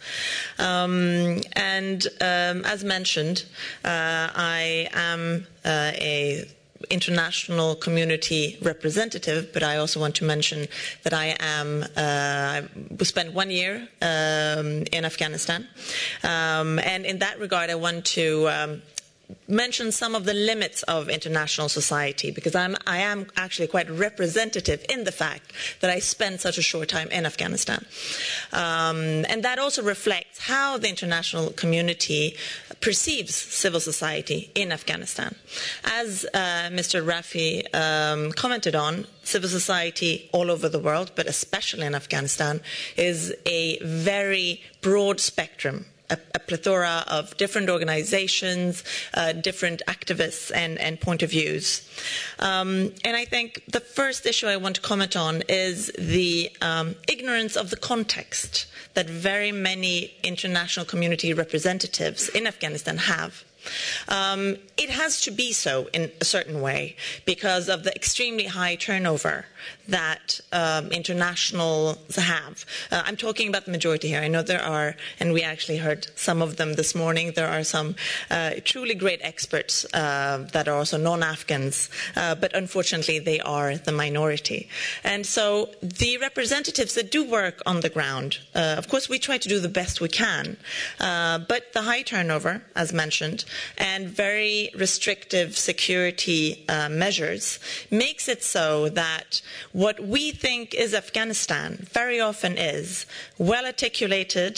As mentioned, I am a international community representative, but I also want to mention that I spent 1 year in Afghanistan, and in that regard I want to mention some of the limits of international society, because I am actually quite representative in the fact that I spent such a short time in Afghanistan. And that also reflects how the international community perceives civil society in Afghanistan. As Mr. Rafi commented on, civil society all over the world, but especially in Afghanistan, is a very broad spectrum, a plethora of different organizations, different activists and point of views. And I think the first issue I want to comment on is the ignorance of the context that very many international community representatives in Afghanistan have. It has to be so in a certain way because of the extremely high turnover that internationals have. I'm talking about the majority here. I know there are, and we actually heard some of them this morning, there are some truly great experts that are also non-Afghans, but unfortunately they are the minority. And so the representatives that do work on the ground, of course we try to do the best we can, but the high turnover, as mentioned, and very restrictive security measures makes it so that what we think is Afghanistan very often is well articulated,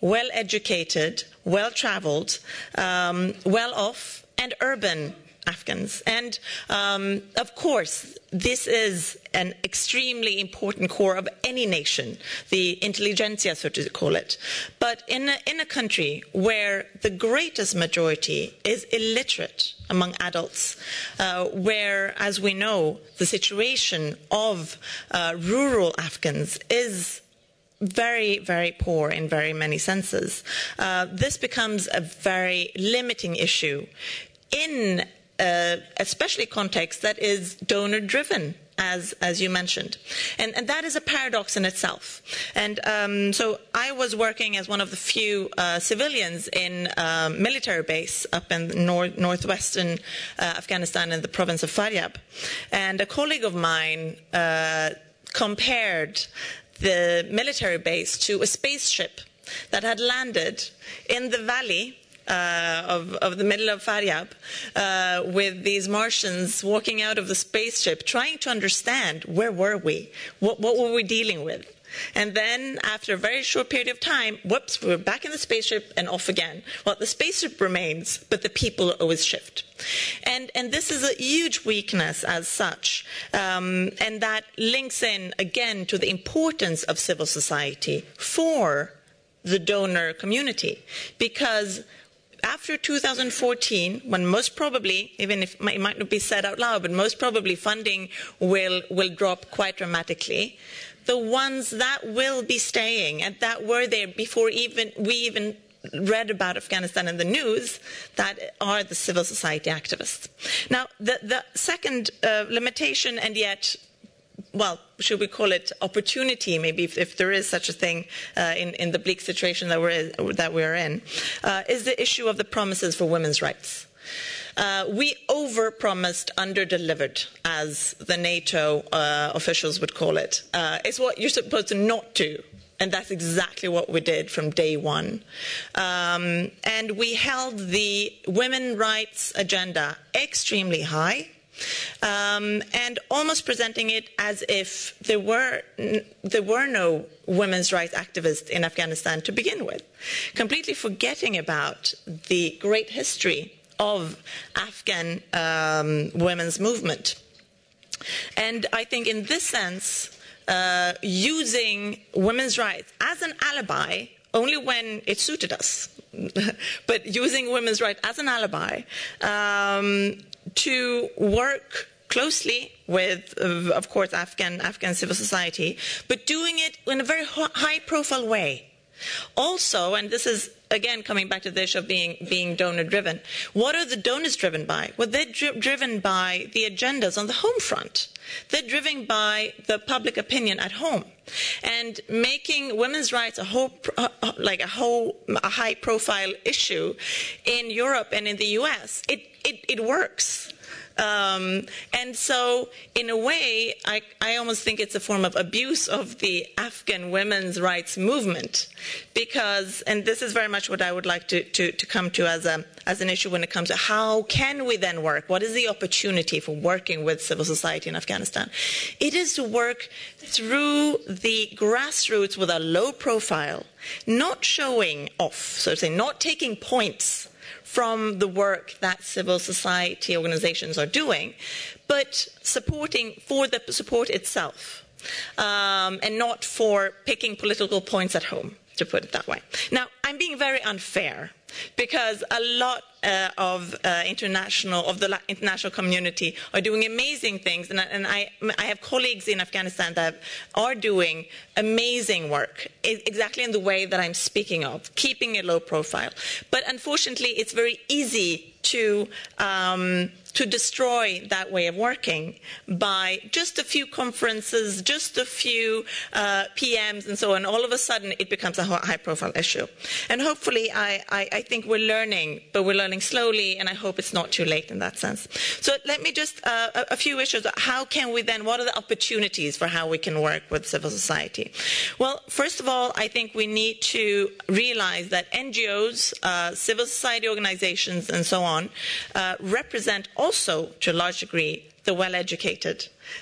well-educated, well-traveled, well-off, and urban Afghans. And of course, this is an extremely important core of any nation, the intelligentsia, so to call it. But in a country where the greatest majority is illiterate among adults, where, as we know, the situation of rural Afghans is very, very poor in very many senses, this becomes a very limiting issue in especially context that is donor-driven, as you mentioned. And that is a paradox in itself. And so I was working as one of the few civilians in a military base up in northwestern Afghanistan in the province of Faryab. And a colleague of mine compared the military base to a spaceship that had landed in the valley of the middle of Faryab, with these Martians walking out of the spaceship, trying to understand where were we, what were we dealing with. And then, after a very short period of time, whoops, we're back in the spaceship and off again. Well, the spaceship remains, but the people always shift. And this is a huge weakness as such. And that links in, again, to the importance of civil society for the donor community. Because after 2014, when most probably, even if it might not be said out loud, but most probably funding will drop quite dramatically, the ones that will be staying and that were there before we even read about Afghanistan in the news, that are the civil society activists. Now, the second limitation, and yet, well, should we call it opportunity, maybe if there is such a thing in the bleak situation that we're in, is the issue of the promises for women's rights. We over-promised, under-delivered, as the NATO officials would call it. It's what you're supposed to not do. And that's exactly what we did from day one. And we held the women's rights agenda extremely high. And almost presenting it as if there were no women's rights activists in Afghanistan to begin with, completely forgetting about the great history of Afghan women's movement. And I think in this sense, using women's rights as an alibi only when it suited us, but using women's rights as an alibi to work closely with, of course, Afghan civil society, but doing it in a very high-profile way. Also, and this is, again, coming back to the issue of being donor-driven, what are the donors driven by? Well, they're driven by the agendas on the home front. They're driven by the public opinion at home. And making women's rights a high-profile issue in Europe and in the US, it works. And so, in a way, I almost think it's a form of abuse of the Afghan women's rights movement, because, and this is very much what I would like to come to as an issue when it comes to how can we then work? What is the opportunity for working with civil society in Afghanistan? It is to work through the grassroots with a low profile, not showing off, so to say, not taking points from the work that civil society organizations are doing, but supporting for the support itself, and not for picking political points at home, to put it that way. Now, I'm being very unfair, because a lot of the international community are doing amazing things, and I have colleagues in Afghanistan that are doing amazing work, exactly in the way that I'm speaking of, keeping a low profile. But unfortunately, it's very easy to destroy that way of working by just a few conferences, just a few PMs and so on. All of a sudden, it becomes a high-profile issue. And hopefully, I think we're learning, but we're learning slowly, and I hope it's not too late in that sense. So let me just, a few issues. How can we then, what are the opportunities for how we can work with civil society? Well, first of all, I think we need to realize that NGOs, civil society organizations, and so on, represent also, to a large degree, the well-educated,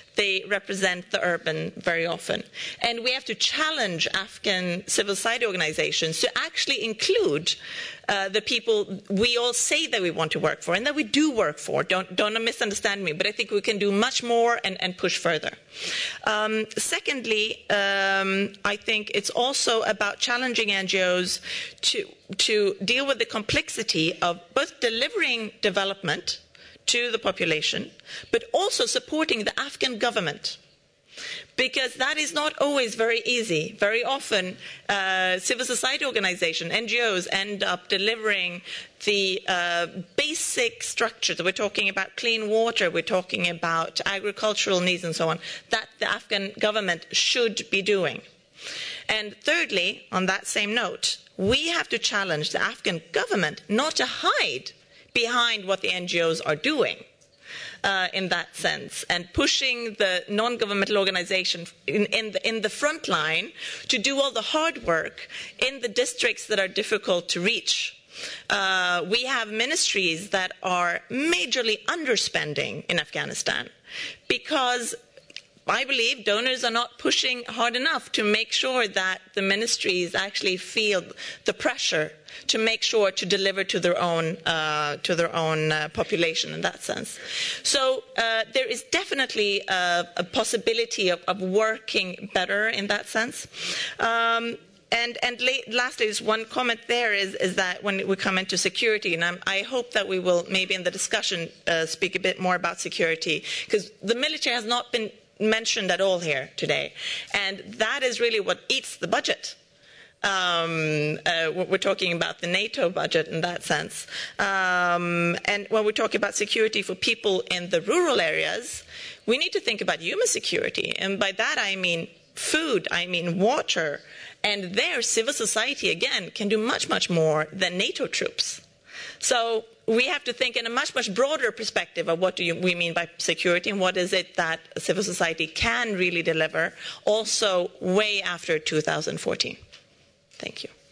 they represent the urban very often. And we have to challenge Afghan civil society organizations to actually include the people we all say that we want to work for and that we do work for. Don't misunderstand me, but I think we can do much more and push further. Secondly, I think it's also about challenging NGOs to deal with the complexity of both delivering development to the population, but also supporting the Afghan government. Because that is not always very easy. Very often, civil society organizations, NGOs, end up delivering the basic structures. We're talking about clean water, we're talking about agricultural needs and so on, that the Afghan government should be doing. And thirdly, on that same note, we have to challenge the Afghan government not to hide behind what the NGOs are doing. In that sense, and pushing the non-governmental organization in the front line to do all the hard work in the districts that are difficult to reach. We have ministries that are majorly underspending in Afghanistan because I believe donors are not pushing hard enough to make sure that the ministries actually feel the pressure to make sure to deliver to their own population in that sense. So there is definitely a possibility of working better in that sense. And lastly, just one comment there is that when we come into security, and I hope that we will maybe in the discussion speak a bit more about security, because the military has not been mentioned at all here today, and that is really what eats the budget. We're talking about the NATO budget in that sense. And when we talk about security for people in the rural areas, we need to think about human security. And by that I mean food, I mean water. And there, civil society, again, can do much, much more than NATO troops. So we have to think in a much, much broader perspective of what we mean by security and what is it that civil society can really deliver, also way after 2014. Thank you.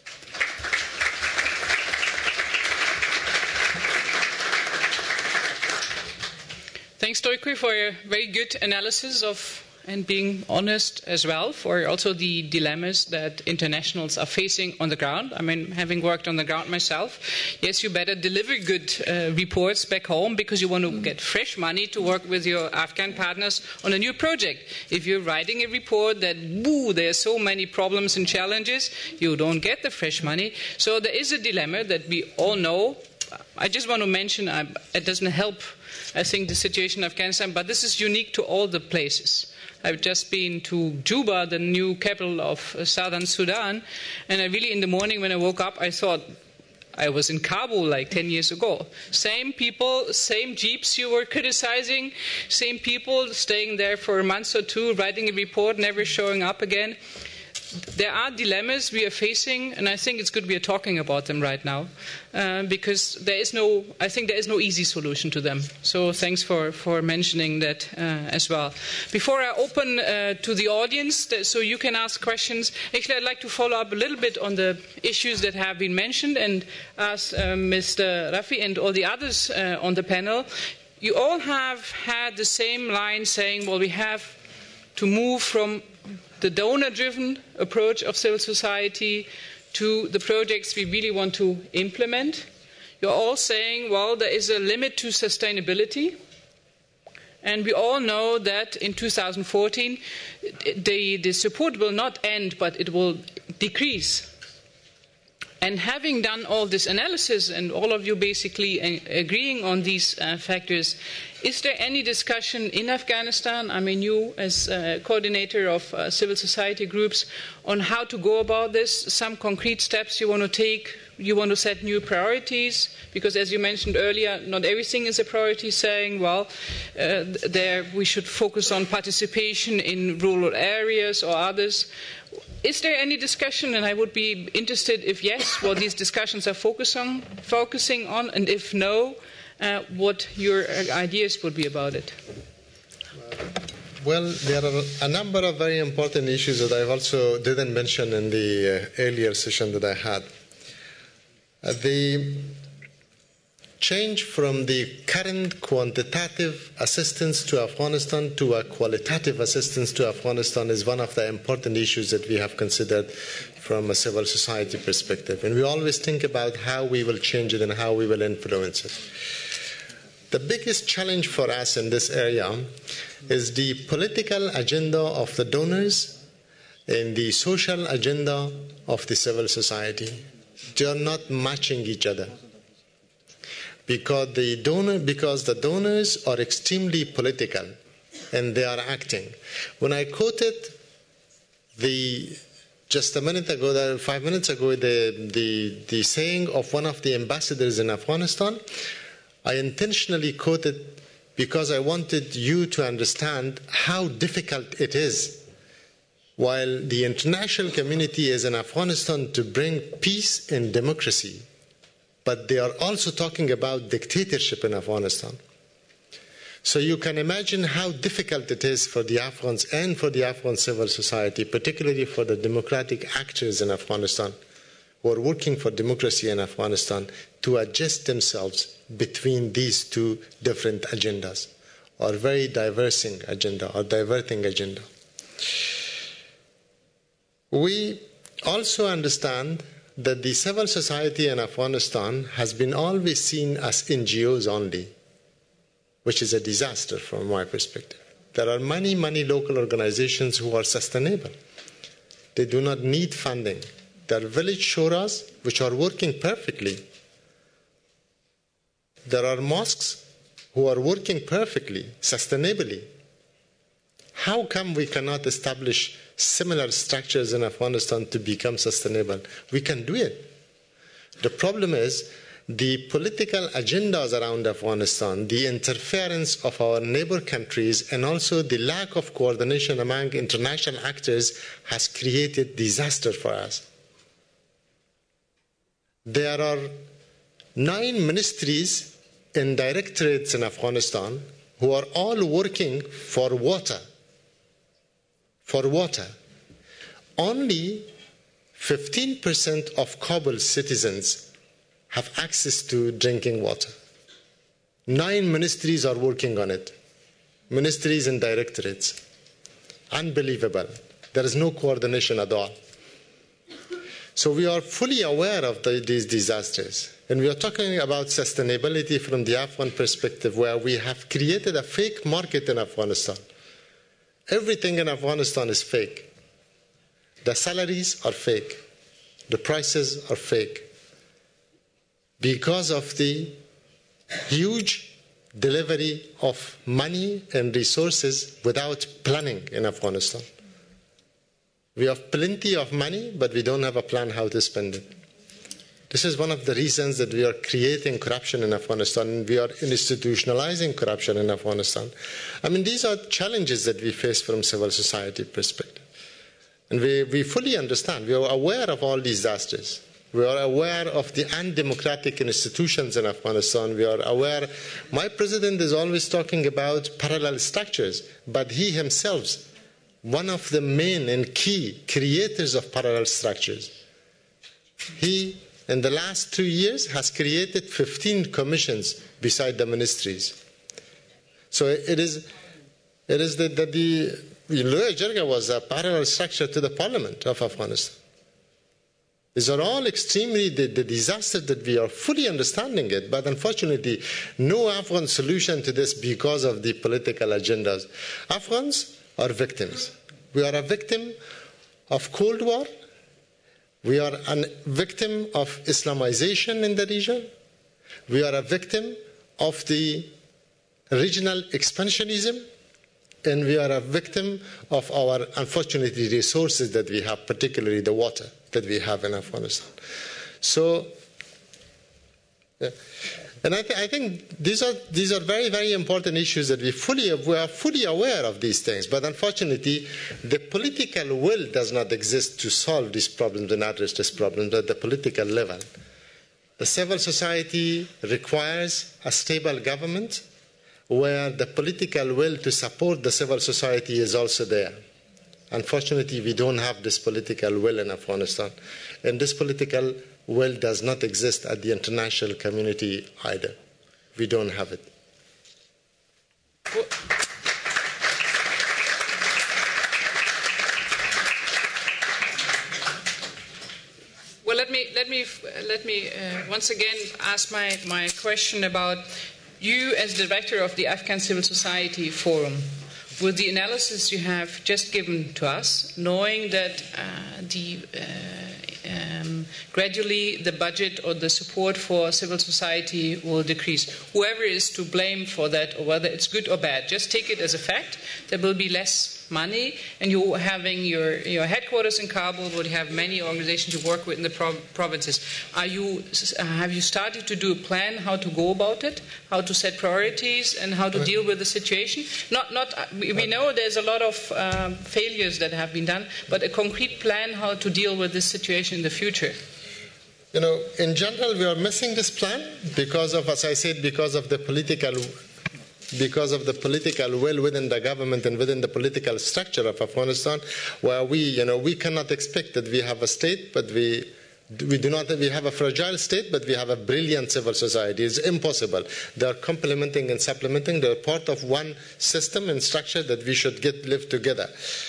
Thanks, Stoico, for a very good analysis of and being honest as well for also the dilemmas that internationals are facing on the ground. I mean, having worked on the ground myself, yes, you better deliver good reports back home because you want to get fresh money to work with your Afghan partners on a new project. If you're writing a report that, woo, there are so many problems and challenges, you don't get the fresh money. So there is a dilemma that we all know. I just want to mention, it doesn't help, I think, the situation in Afghanistan, but this is unique to all the places. I've just been to Juba, the new capital of southern Sudan, and I really, in the morning when I woke up, I thought I was in Kabul like 10 years ago. Same people, same jeeps you were criticizing, same people staying there for a month or two, writing a report, never showing up again. There are dilemmas we are facing, and I think it's good we are talking about them right now, because I think there is no easy solution to them. So thanks for mentioning that as well. Before I open to the audience, so you can ask questions, actually I'd like to follow up a little bit on the issues that have been mentioned and ask Mr. Rafi and all the others on the panel. You all have had the same line saying, well, we have to move from the donor-driven approach of civil society to the projects we really want to implement. You're all saying, well, there is a limit to sustainability. And we all know that in 2014, the support will not end, but it will decrease. And having done all this analysis, and all of you basically agreeing on these factors, is there any discussion in Afghanistan, I mean you as coordinator of civil society groups, on how to go about this, some concrete steps you want to take? You want to set new priorities? Because as you mentioned earlier, not everything is a priority, saying, well, there we should focus on participation in rural areas or others. Is there any discussion, and I would be interested if yes, what these discussions are focusing on, and if no, what your ideas would be about it? Well, there are a number of very important issues that I also didn't mention in the earlier session that I had. change from the current quantitative assistance to Afghanistan to a qualitative assistance to Afghanistan is one of the important issues that we have considered from a civil society perspective. And we always think about how we will change it and how we will influence it. The biggest challenge for us in this area is the political agenda of the donors and the social agenda of the civil society. They are not matching each other. Because the donors are extremely political and they are acting. When I quoted just a minute ago, 5 minutes ago, the saying of one of the ambassadors in Afghanistan, I intentionally quoted because I wanted you to understand how difficult it is while the international community is in Afghanistan to bring peace and democracy. But they are also talking about dictatorship in Afghanistan. So you can imagine how difficult it is for the Afghans and for the Afghan civil society, particularly for the democratic actors in Afghanistan who are working for democracy in Afghanistan, to adjust themselves between these two different agendas, or very diverting agenda. We also understand that the civil society in Afghanistan has been always seen as NGOs only, which is a disaster from my perspective. There are many, many local organizations who are sustainable. They do not need funding. There are village shuras which are working perfectly. There are mosques who are working perfectly, sustainably. How come we cannot establish similar structures in Afghanistan to become sustainable? We can do it. The problem is the political agendas around Afghanistan, the interference of our neighbor countries, and also the lack of coordination among international actors has created disaster for us. There are 9 ministries and directorates in Afghanistan who are all working for water. Only 15% of Kabul citizens have access to drinking water. 9 ministries are working on it. Ministries and directorates. Unbelievable. There is no coordination at all. So we are fully aware of these disasters. And we are talking about sustainability from the Afghan perspective, where we have created a fake market in Afghanistan. Everything in Afghanistan is fake. The salaries are fake. The prices are fake. Because of the huge delivery of money and resources without planning in Afghanistan. We have plenty of money, but we don't have a plan how to spend it. This is one of the reasons that we are creating corruption in Afghanistan. We are institutionalizing corruption in Afghanistan. I mean, these are challenges that we face from civil society perspective. And we fully understand. We are aware of all these disasters. We are aware of the undemocratic institutions in Afghanistan. We are aware. My president is always talking about parallel structures, but he himself, one of the main and key creators of parallel structures. He, in the last 2 years, has created 15 commissions beside the ministries. So it is that the Loya Jirga was a parallel structure to the parliament of Afghanistan. These are all extremely the disaster that we are fully understanding it, but unfortunately, no Afghan solution to this because of the political agendas. Afghans are victims. We are a victim of Cold War. We are a victim of Islamization in the region. We are a victim of the regional expansionism. And we are a victim of our, unfortunately, resources that we have, particularly the water that we have in Afghanistan. So, and I think these are very, very important issues that we are fully aware of these things. But unfortunately, the political will does not exist to solve these problems and address these problems at the political level. The civil society requires a stable government where the political will to support the civil society is also there. Unfortunately, we don't have this political will in Afghanistan. And this political will does not exist at the international community either. we don't have it. Well, let me once again ask my question about you as director of the Afghan Civil Society Forum. With the analysis you have just given to us, knowing that gradually the budget or the support for civil society will decrease, whoever is to blame for that, or whether it's good or bad, just take it as a fact. There will be less money, and you having your headquarters in Kabul, would have many organizations you work with in the provinces. Have you started to do a plan how to go about it, how to set priorities, and how to deal with the situation? We know there's a lot of failures that have been done, but a concrete plan how to deal with this situation in the future. You know, in general, we are missing this plan because of, as I said, because of the political will within the government and within the political structure of Afghanistan, where we cannot expect that we have a state, but we have a fragile state, but we have a brilliant civil society. It's impossible. They are complementing and supplementing. They're part of one system and structure that we should live together.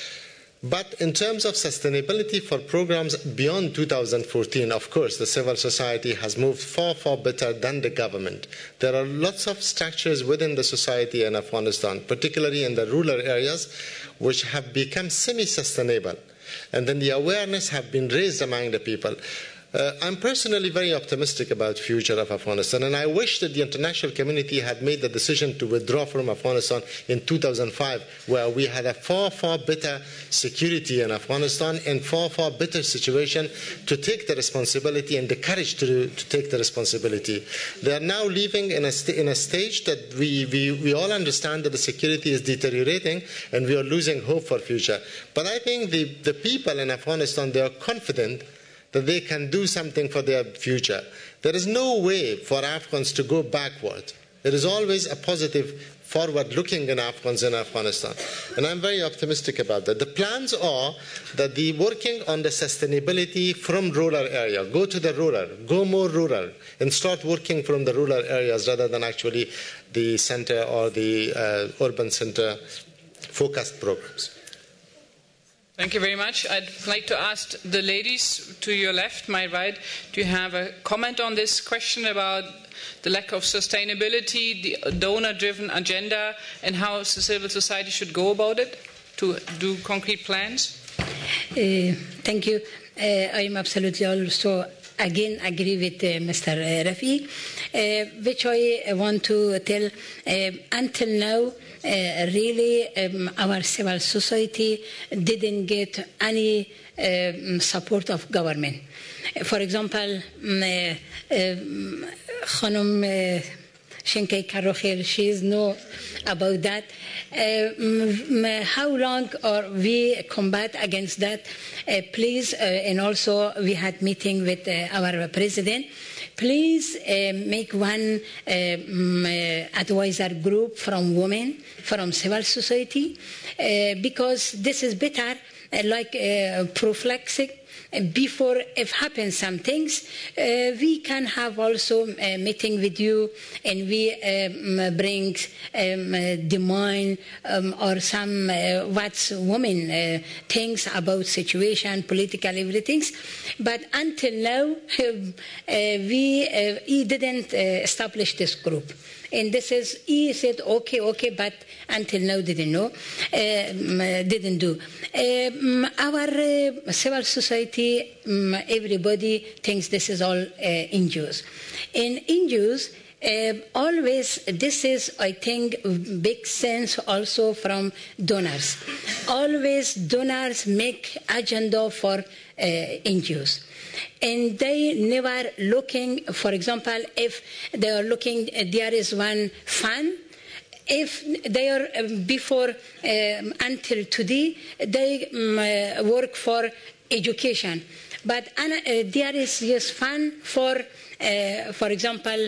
But in terms of sustainability for programs beyond 2014, of course, the civil society has moved far, far better than the government. There are lots of structures within the society in Afghanistan, particularly in the rural areas, which have become semi-sustainable. And then the awareness have been raised among the people. I'm personally very optimistic about the future of Afghanistan, and I wish that the international community had made the decision to withdraw from Afghanistan in 2005, where we had a far, far better security in Afghanistan and far, far better situation to take the responsibility and the courage to take the responsibility. They are now living in a stage that we all understand that the security is deteriorating and we are losing hope for future. But I think the people in Afghanistan, they are confident that they can do something for their future. There is no way for Afghans to go backward. There is always a positive, forward-looking in Afghans in Afghanistan. And I'm very optimistic about that. The plans are that the working on the sustainability from rural area, go to the rural, go more rural, and start working from the rural areas rather than actually the center or the urban center focused programs. Thank you very much. I'd like to ask the ladies to your left, my right, do you have a comment on this question about the lack of sustainability, the donor-driven agenda, and how civil society should go about it to do concrete plans? Thank you. I am absolutely also again agree with Mr. Rafi, which I want to tell. Until now, really, our civil society didn't get any support of government. For example, Khanum Shenkai Karokhel, she knows about that. How long are we combat against that? Please, and also we had meeting with our president. Please make one advisor group from women, from civil society, because this is better, like prophylaxis. Before if happens some things, we can have also a meeting with you, and we bring the mind or some what women thinks about situation, political everything. But until now, we didn't establish this group. And this is, he said, okay, but until now didn't do. Our civil society, everybody thinks this is all NGOs. In NGOs, always, this is, I think, big sense also from donors. Always donors make agenda for NGOs. And they never looking, for example, if they are looking, there is one fund. If they are before until today, they work for education. But there is just fund for example,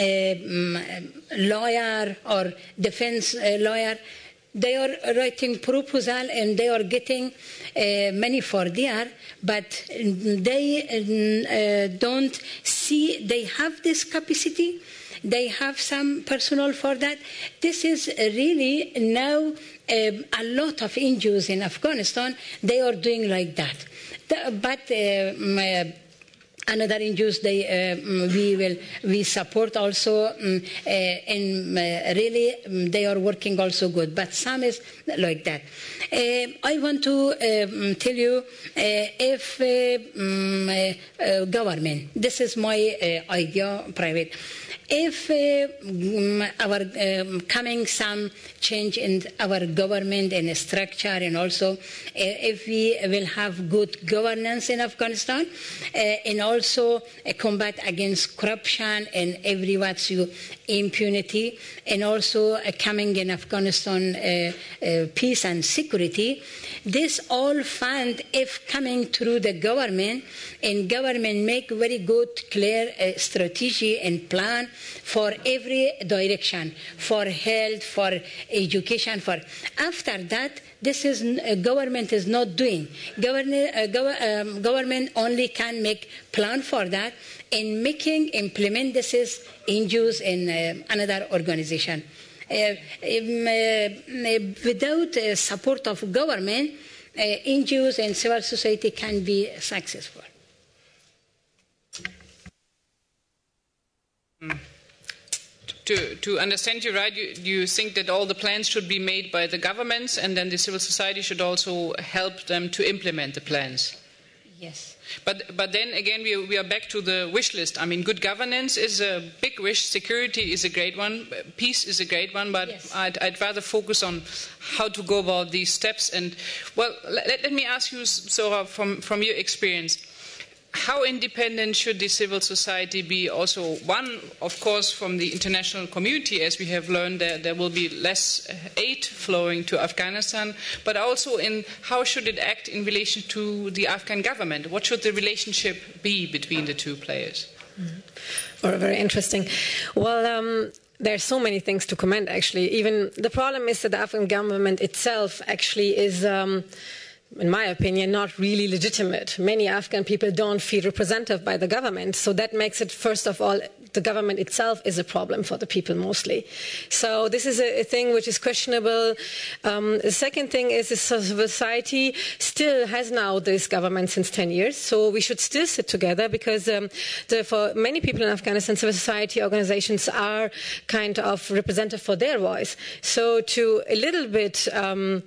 lawyer or defense lawyer. They are writing proposal and they are getting money for there, but they don't see they have this capacity. They have some personnel for that. This is really now a lot of NGOs in Afghanistan, they are doing like that. But another NGOs, we support also, and really they are working also good. But some is like that. I want to tell you, if government, this is my idea, private. If our coming some change in our government and structure, and also if we will have good governance in Afghanistan, and also combat against corruption and everyone's impunity, and also coming in Afghanistan peace and security, this all fund if coming through the government, and government make very good clear strategy and plan for every direction, for health, for education, for after that, this is government is not doing. Government only can make plan for that, and making implement this is NGOs and another organization. Without support of government, NGOs and civil society can be successful. To understand you right, you think that all the plans should be made by the governments, and then the civil society should also help them to implement the plans? Yes. But then again, we are back to the wish list. I mean, good governance is a big wish, security is a great one, peace is a great one, but yes. I'd rather focus on how to go about these steps. And, well, let me ask you, Sohra, from your experience, how independent should the civil society be? Also, one, of course, from the international community, as we have learned, there will be less aid flowing to Afghanistan, but also in how should it act in relation to the Afghan government? What should the relationship be between the two players? Mm-hmm. Very interesting. Well, there are so many things to comment, actually. Even the problem is that the Afghan government itself actually is in my opinion, not really legitimate. Many Afghan people don't feel represented by the government, so that makes it, first of all, the government itself is a problem for the people mostly. So this is a thing which is questionable. The second thing is the civil society still has now this government since 10 years, so we should still sit together because for many people in Afghanistan, civil society organizations are kind of representative for their voice. So to a little bit have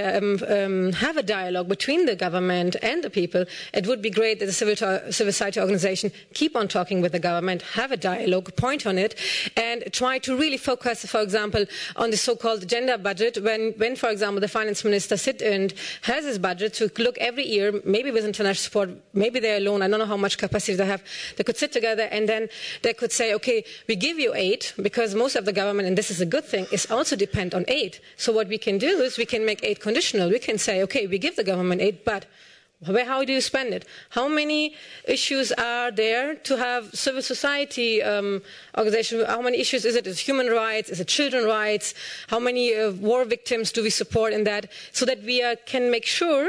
a dialogue between the government and the people, it would be great that the civil society organization keep on talking with the government, have a dialogue, point on it, and try to really focus, for example, on the so-called gender budget. When, for example, the finance minister sits and has his budget to look every year, maybe with international support, maybe they're alone, I don't know how much capacity they have, they could sit together and then they could say, okay, we give you aid, because most of the government, and this is a good thing, is also depend on aid. So what we can do is we can make aid conditional. We can say, okay, we give the government aid, but how do you spend it? How many issues are there to have civil society organization? How many issues is it? Is it human rights? Is it children's rights? How many war victims do we support in that? So that we can make sure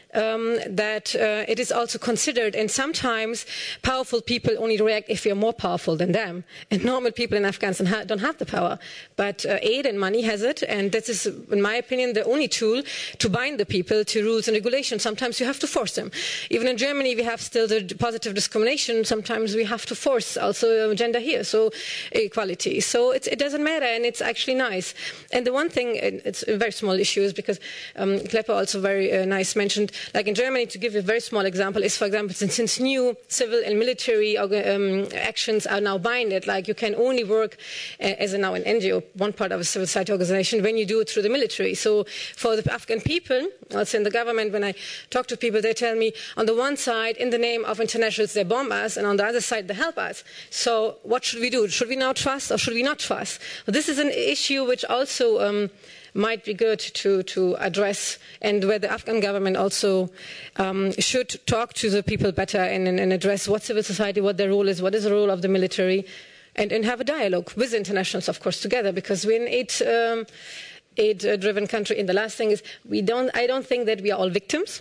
that it is also considered, and sometimes powerful people only react if we are more powerful than them, and normal people in Afghanistan don't have the power, but aid and money has it, and this is, in my opinion, the only tool to bind the people to rules and regulations. Sometimes you have to force them. Even in Germany we have still the positive discrimination. Sometimes we have to force also gender here, so equality. So it doesn't matter, and it's actually nice. And the one thing, it's a very small issue, is because Klepper also very nice mentioned, like in Germany, to give a very small example, is, for example, since new civil and military actions are now binded, like you can only work as now an NGO, one part of a civil society organization, when you do it through the military. So for the Afghan people, also in the government, when I talk to people, they tell me, on the one side, in the name of internationals, they bomb us, and on the other side, they help us. So what should we do? Should we now trust or should we not trust? Well, this is an issue which also might be good to address, and where the Afghan government also should talk to the people better and address what civil society, what their role is, what is the role of the military, and have a dialogue with the internationals, of course, together, because we're an aid-driven country. And the last thing is, I don't think that we are all victims.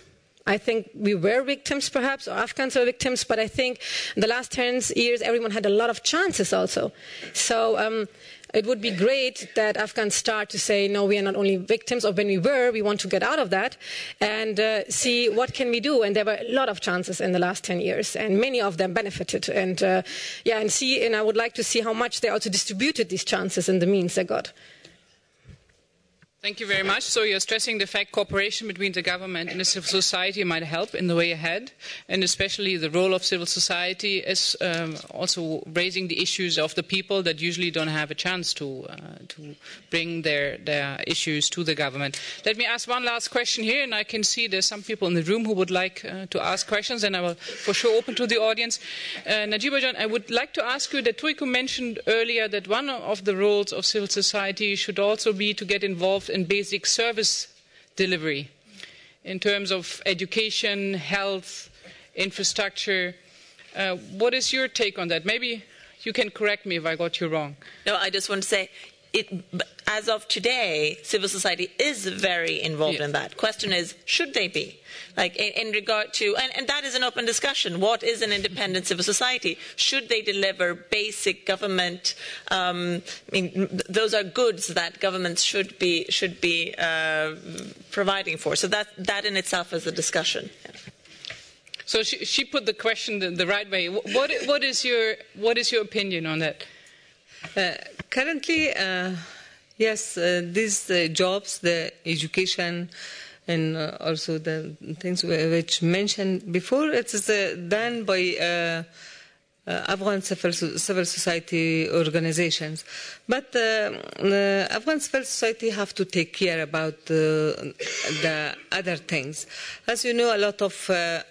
I think we were victims, perhaps, or Afghans were victims, but I think in the last 10 years, everyone had a lot of chances also. So it would be great that Afghans start to say, no, we are not only victims, or when we want to get out of that, and see what can we do. And there were a lot of chances in the last 10 years, and many of them benefited. And and I would like to see how much they also distributed these chances and the means they got. Thank you very much. So you're stressing the fact cooperation between the government and the civil society might help in the way ahead, and especially the role of civil society is also raising the issues of the people that usually don't have a chance to bring their issues to the government. Let me ask one last question here, and I can see there's some people in the room who would like to ask questions, and I will for sure open to the audience. Najeeba John, I would like to ask you that Tuiko mentioned earlier that one of the roles of civil society should also be to get involved in basic service delivery in terms of education, health, infrastructure. What is your take on that? Maybe you can correct me if I got you wrong. No, I just want to say, as of today, civil society is very involved in that. Question is, should they be? Like in regard to, and that is an open discussion. What is an independent civil society? Should they deliver basic government? I mean, those are goods that governments should be providing for. So that in itself is a discussion. Yeah. So she put the question the right way. What is your opinion on that? Currently, yes, these jobs, the education, and also the things which mentioned before, it is done by Afghan civil society organizations. But Afghan civil society have to take care about the other things. As you know, a lot of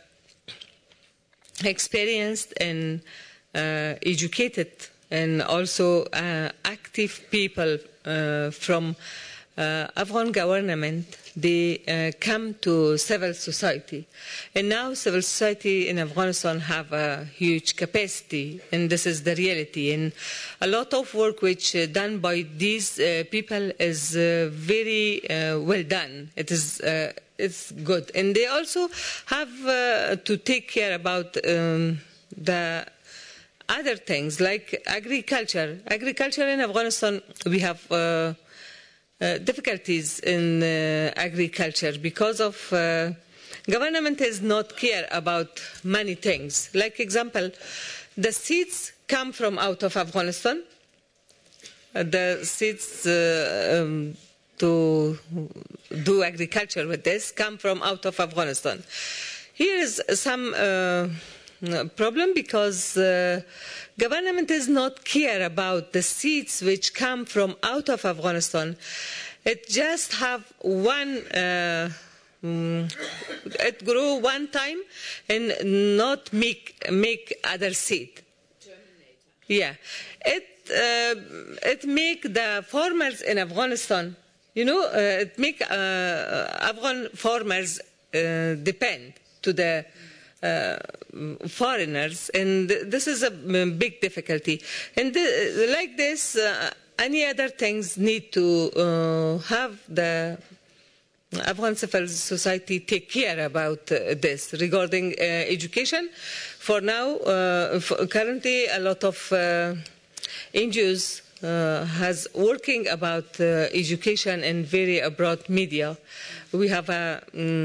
experienced and educated and also active people from Afghan government, they come to civil society. And now civil society in Afghanistan have a huge capacity, and this is the reality. And a lot of work which done by these people is very well done. It is it's good. And they also have to take care about the other things like agriculture. Agriculture in Afghanistan, we have difficulties in agriculture because of government does not care about many things. Like example, the seeds come from out of Afghanistan. The seeds to do agriculture with this come from out of Afghanistan. Here is some problem because government does not care about the seeds which come from out of Afghanistan. It just have one, it grow one time and not make other seed. Yeah, it make the farmers in Afghanistan, it make Afghan farmers depend to the foreigners, and this is a big difficulty. And like this, any other things need to have the Afghan civil society take care about this regarding education. For now, currently, a lot of NGOs has working about education in very broad media. We have a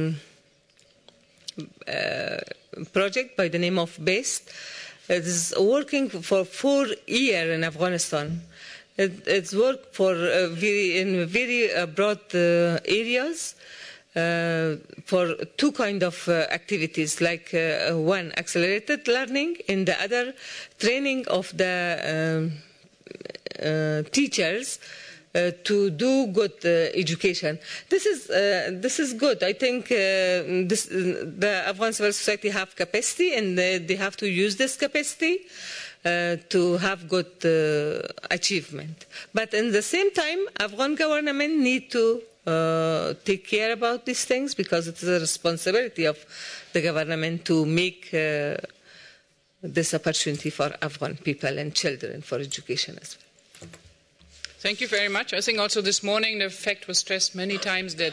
project by the name of BASED. It is working for 4 years in Afghanistan. It's work for in very broad areas for 2 kind of activities, like one accelerated learning and the other training of the teachers to do good education. This is good. I think the Afghan civil society have capacity, and they have to use this capacity to have good achievement. But in the same time, Afghan government need to take care about these things, because it is a responsibility of the government to make this opportunity for Afghan people and children for education as well. Thank you very much. I think also this morning the fact was stressed many times that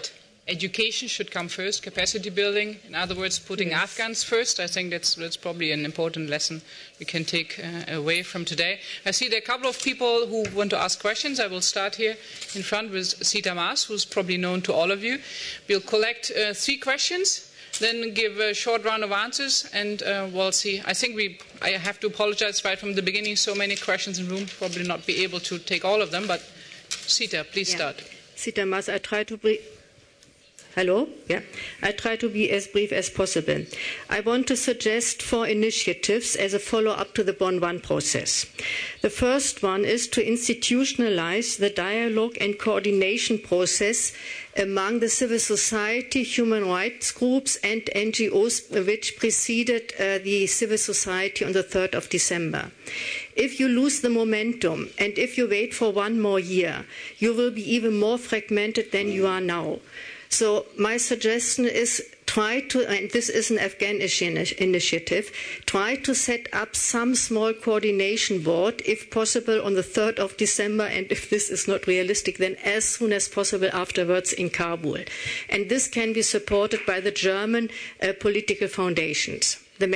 education should come first, capacity building. In other words, putting Afghans first. I think that's probably an important lesson we can take away from today. I see there are a couple of people who want to ask questions. I will start here in front with Sita Maas, who's probably known to all of you. We'll collect 3 questions, then give a short round of answers, and we'll see. I think I have to apologize right from the beginning. So many questions in the room, probably not be able to take all of them, but Sita, please start. Sita Maas, I try to be... Hello? Yeah. I try to be as brief as possible. I want to suggest 4 initiatives as a follow-up to the Bonn I process. The first one is to institutionalize the dialogue and coordination process among the civil society, human rights groups and NGOs which preceded the civil society on the 3rd of December. If you lose the momentum and if you wait for 1 more year, you will be even more fragmented than you are now. So my suggestion is try to, and this is an Afghan initiative, try to set up some small coordination board, if possible, on the 3rd of December, and if this is not realistic, then as soon as possible afterwards in Kabul. And this can be supported by the German political foundations.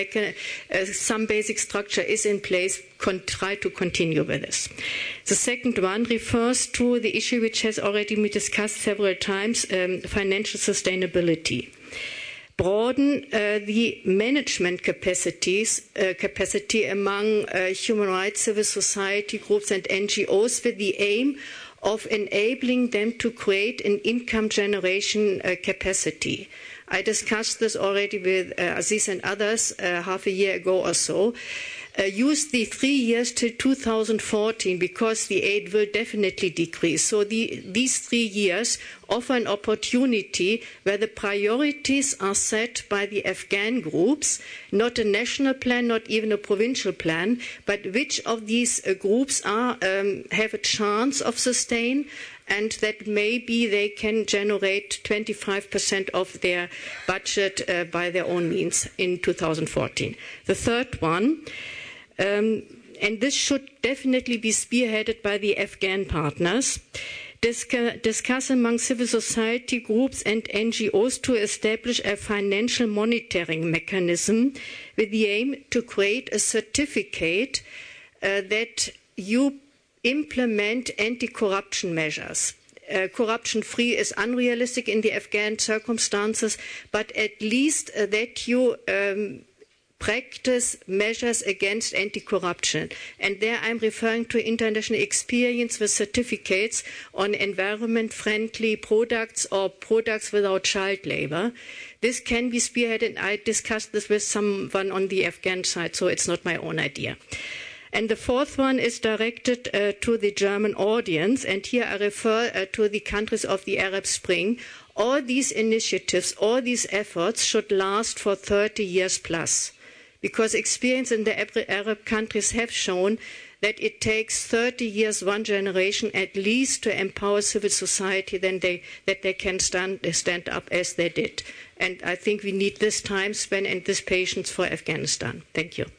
Some basic structure is in place. Try to continue with this. The second one refers to the issue which has already been discussed several times, financial sustainability. Broaden the management capacity among human rights, civil society groups and NGOs with the aim of enabling them to create an income generation capacity. I discussed this already with Aziz and others half a year ago or so. Use the 3 years till 2014 because the aid will definitely decrease. So these 3 years offer an opportunity where the priorities are set by the Afghan groups, not a national plan, not even a provincial plan, but which of these groups have a chance of sustain, and that maybe they can generate 25% of their budget by their own means in 2014. The third one, and this should definitely be spearheaded by the Afghan partners, discuss among civil society groups and NGOs to establish a financial monitoring mechanism with the aim to create a certificate that you implement anti-corruption measures. Corruption-free is unrealistic in the Afghan circumstances, but at least that you practice measures against anti-corruption. And there I'm referring to international experience with certificates on environment-friendly products or products without child labor. This can be spearheaded. I discussed this with someone on the Afghan side, so it's not my own idea. And the fourth one is directed to the German audience, and here I refer to the countries of the Arab Spring. All these initiatives, all these efforts should last for 30 years plus, because experience in the Arab countries have shown that it takes 30 years, 1 generation at least, to empower civil society, that they can stand up as they did. And I think we need this time span and this patience for Afghanistan. Thank you.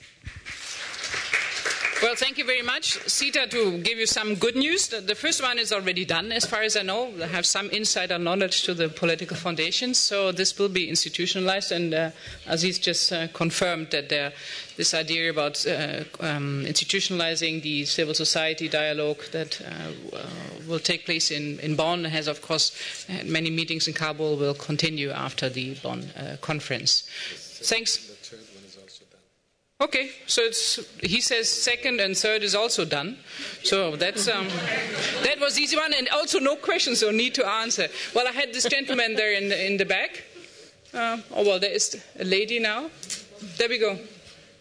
Well, thank you very much, Sita. To give you some good news, the first one is already done, as far as I know. They have some insider knowledge to the political foundations, so this will be institutionalized, and Aziz just confirmed that this idea about institutionalizing the civil society dialogue that will take place in Bonn has, of course, had many meetings in Kabul, will continue after the Bonn conference. Thanks. Okay, so he says second and third is also done. So that's that was the easy one, and also no questions, so need to answer. Well, I had this gentleman there in the back. Oh well, there is a lady now. There we go.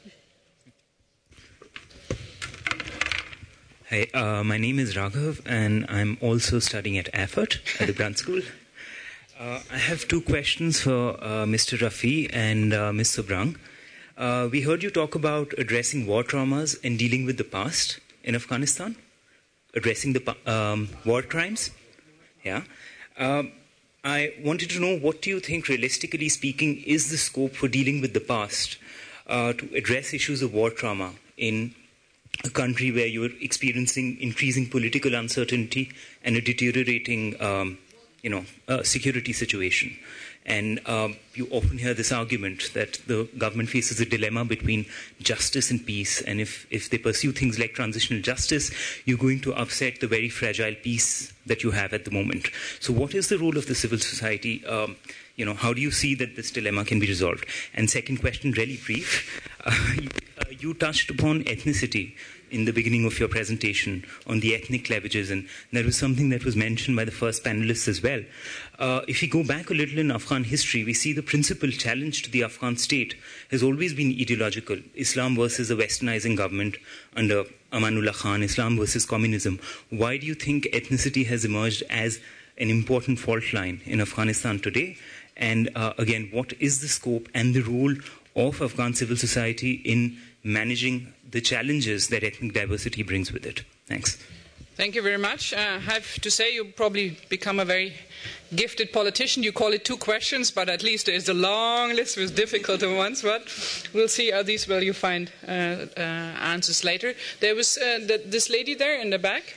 Hi, my name is Raghav, and I'm also studying at Erfurt at the Brand School. I have 2 questions for Mr. Rafi and Ms. Sobrang. We heard you talk about addressing war traumas and dealing with the past in Afghanistan, addressing the war crimes. Yeah. I wanted to know, what do you think, realistically speaking, is the scope for dealing with the past to address issues of war trauma in a country where you're experiencing increasing political uncertainty and a deteriorating security situation. And you often hear this argument that the government faces a dilemma between justice and peace. And if they pursue things like transitional justice, you're going to upset the very fragile peace that you have at the moment. So what is the role of the civil society? How do you see that this dilemma can be resolved? And second question, really brief. You touched upon ethnicity in the beginning of your presentation on the ethnic cleavages, and that was something that was mentioned by the first panelists as well. If we go back a little in Afghan history, we see the principal challenge to the Afghan state has always been ideological. Islam versus the westernizing government under Amanullah Khan, Islam versus communism. Why do you think ethnicity has emerged as an important fault line in Afghanistan today? And again, what is the scope and the role of Afghan civil society in managing the challenges that ethnic diversity brings with it? Thanks. Thank you very much. I have to say you probably become a very gifted politician. You call it 2 questions, but at least there's a long list with difficult ones. But we'll see how these will you find answers later. There was this lady there in the back.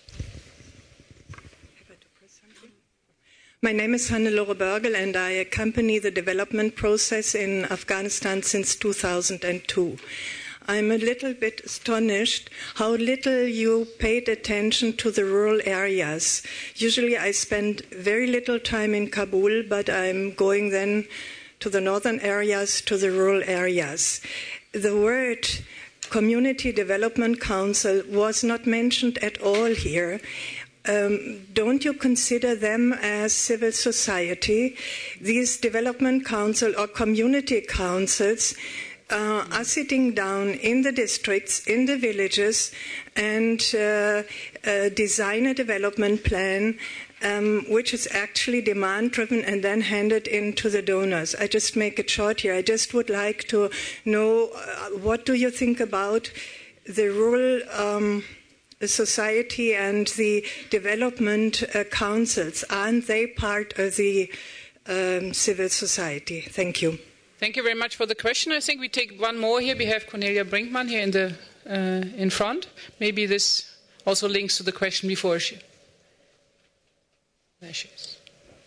My name is Hannelore Börgel, and I accompany the development process in Afghanistan since 2002. I'm a little bit astonished how little you paid attention to the rural areas. Usually I spend very little time in Kabul, but I'm going then to the northern areas, to the rural areas. The word Community Development Council was not mentioned at all here. Don't you consider them as civil society? These development council or community councils are sitting down in the districts, in the villages, and design a development plan which is actually demand-driven and then handed in to the donors. I just make it short here. I just would like to know what do you think about the rural society and the development councils? Aren't they part of the civil society? Thank you. Thank you very much for the question. I think we take one more here. We have Cornelia Brinkmann here in front. Maybe this also links to the question before she. There she is.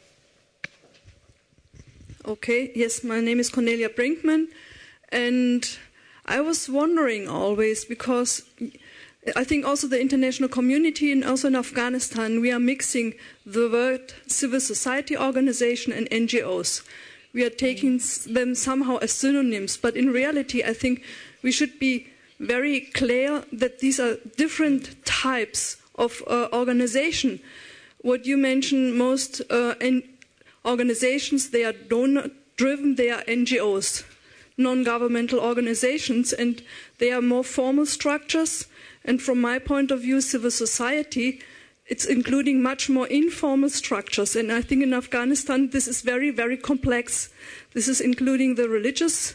Okay, yes, my name is Cornelia Brinkmann, and I was wondering always, because I think also the international community and also in Afghanistan, we are mixing the word civil society organization and NGOs. We are taking them somehow as synonyms, but in reality, I think we should be very clear that these are different types of organization. What you mentioned, most organizations, they are donor-driven, they are NGOs, non-governmental organizations, and they are more formal structures. And from my point of view, civil society, it's including much more informal structures. And I think in Afghanistan, this is very, very complex. This is including the religious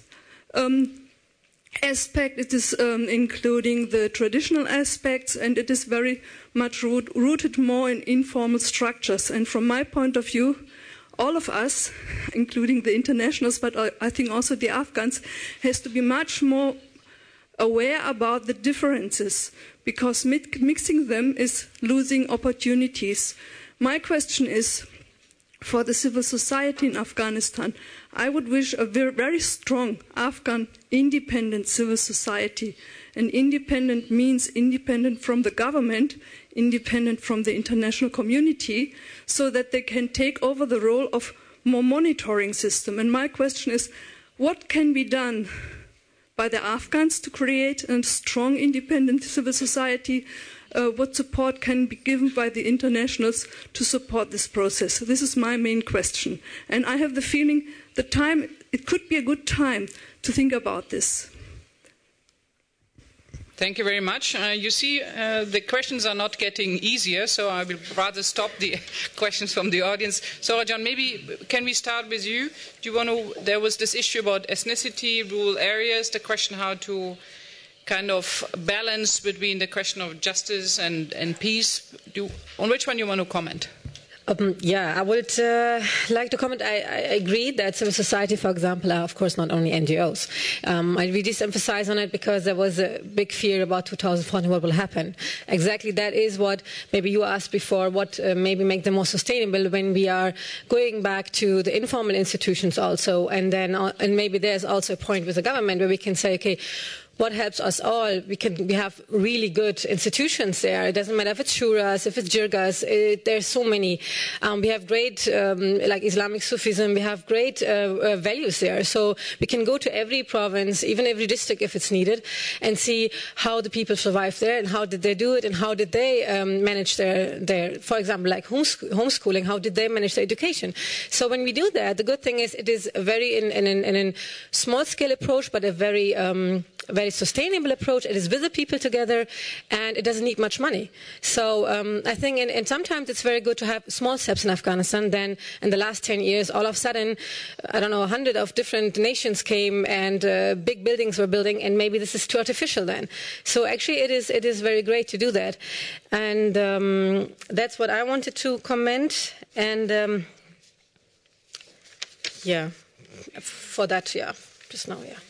aspect, it is including the traditional aspects, and it is very much rooted more in informal structures. And from my point of view, all of us, including the internationals, but I think also the Afghans, has to be much more aware about the differences, because mixing them is losing opportunities. My question is, for the civil society in Afghanistan, I would wish a very strong Afghan independent civil society. And independent means independent from the government, independent from the international community, so that they can take over the role of more monitoring system. And my question is, what can be done by the Afghans to create a strong independent civil society? What support can be given by the internationals to support this process? This is my main question. And I have the feeling it could be a good time to think about this. Thank you very much. You see, the questions are not getting easier, so I will rather stop the questions from the audience. Sorajan, maybe can we start with you? Do you want to? There was this issue about ethnicity, rural areas, the question how to kind of balance between the question of justice and peace. On which one you want to comment? Yeah, I would like to comment. I agree that civil society, for example, are of course not only NGOs. We just emphasize on it because there was a big fear about 2014, what will happen. Exactly, that is what maybe you asked before, what maybe make them more sustainable when we are going back to the informal institutions also, and then and maybe there's also a point with the government where we can say, okay, what helps us all? We have really good institutions there. It doesn't matter if it's Shuras, if it's Jirgas. There's so many. We have great, like Islamic Sufism. We have great values there. So we can go to every province, even every district if it's needed, and see how the people survive there and how did they do it and how did they manage their, for example, like homeschooling. How did they manage their education? So when we do that, the good thing is it is a very in a small scale approach, but a very sustainable approach. It is with the people together, and it doesn't need much money. So I think, and sometimes it's very good to have small steps in Afghanistan. Then in the last 10 years, all of a sudden, I don't know, 100 of different nations came and big buildings were building, and maybe this is too artificial then. So actually, it is very great to do that, and that's what I wanted to comment. And yeah, for that, yeah, just now, yeah.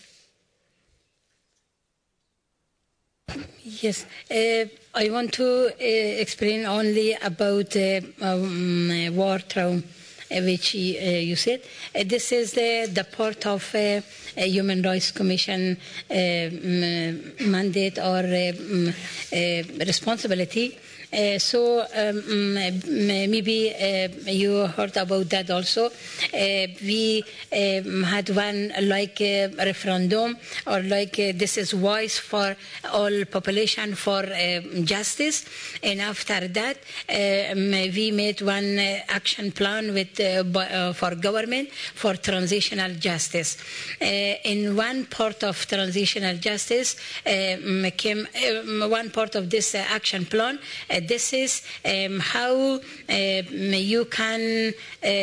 Yes, I want to explain only about war trauma, which you said. This is the part of Human Rights Commission mandate or responsibility. So maybe you heard about that also. We had one like referendum, or like this is voice for all population for justice, and after that we made one action plan with for government for transitional justice. In one part of transitional justice came one part of this action plan. This is how you can,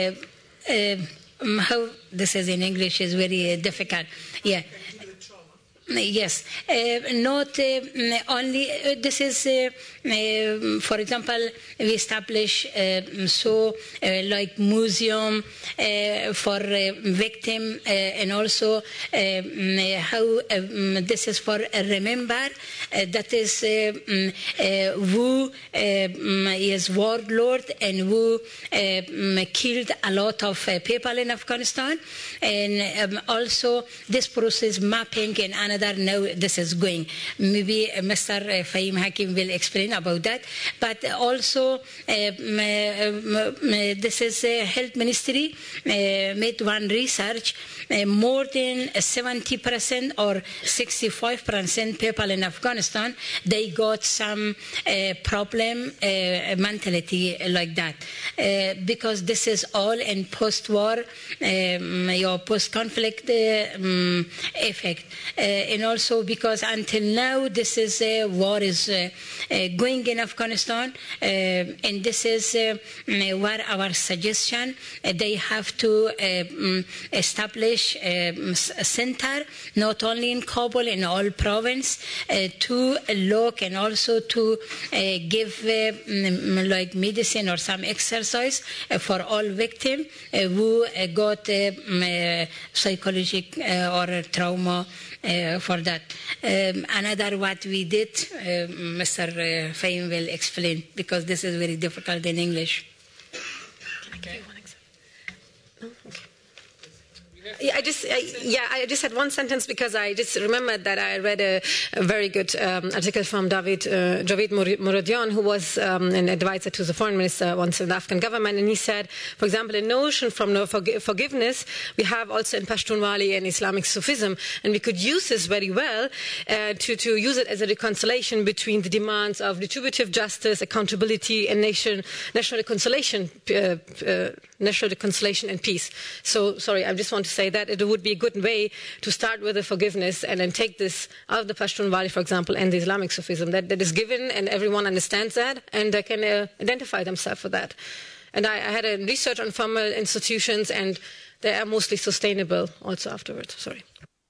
how this is in English is very difficult. Yeah. Yes, not only, this is, for example, we establish like museum for victim, and also how this is for remember, that is who is warlord and who killed a lot of people in Afghanistan, and also this process mapping and another. Now this is going. Maybe Mr. Fahim Hakim will explain about that. But also, this is Health Ministry made one research. More than 70% or 65% people in Afghanistan, they got some problem mentality like that, because this is all in post-war, your post-conflict effect. And also because until now this is war is going in Afghanistan, and this is where our suggestion, they have to establish a center not only in Kabul, in all province, to look and also to give like medicine or some exercise for all victims who got psychological or trauma. For that. Another what we did, Mr. Fahim will explain, because this is very difficult in English. Can I give you one example? No? Okay. Yeah, I just had one sentence because I just remembered that I read a very good article from Javed Muradian, who was an advisor to the foreign minister once in the Afghan government, and he said, for example, a notion from forgiveness we have also in Pashtunwali and Islamic Sufism, and we could use this very well to use it as a reconciliation between the demands of retributive justice, accountability, and national reconciliation and peace. So, sorry, I just want to say that it would be a good way to start with the forgiveness and then take this out of the Pashtunwali, for example, and the Islamic Sufism that is given, and everyone understands that, and they can identify themselves with that. And I had a research on formal institutions, and they are mostly sustainable also afterwards. Sorry.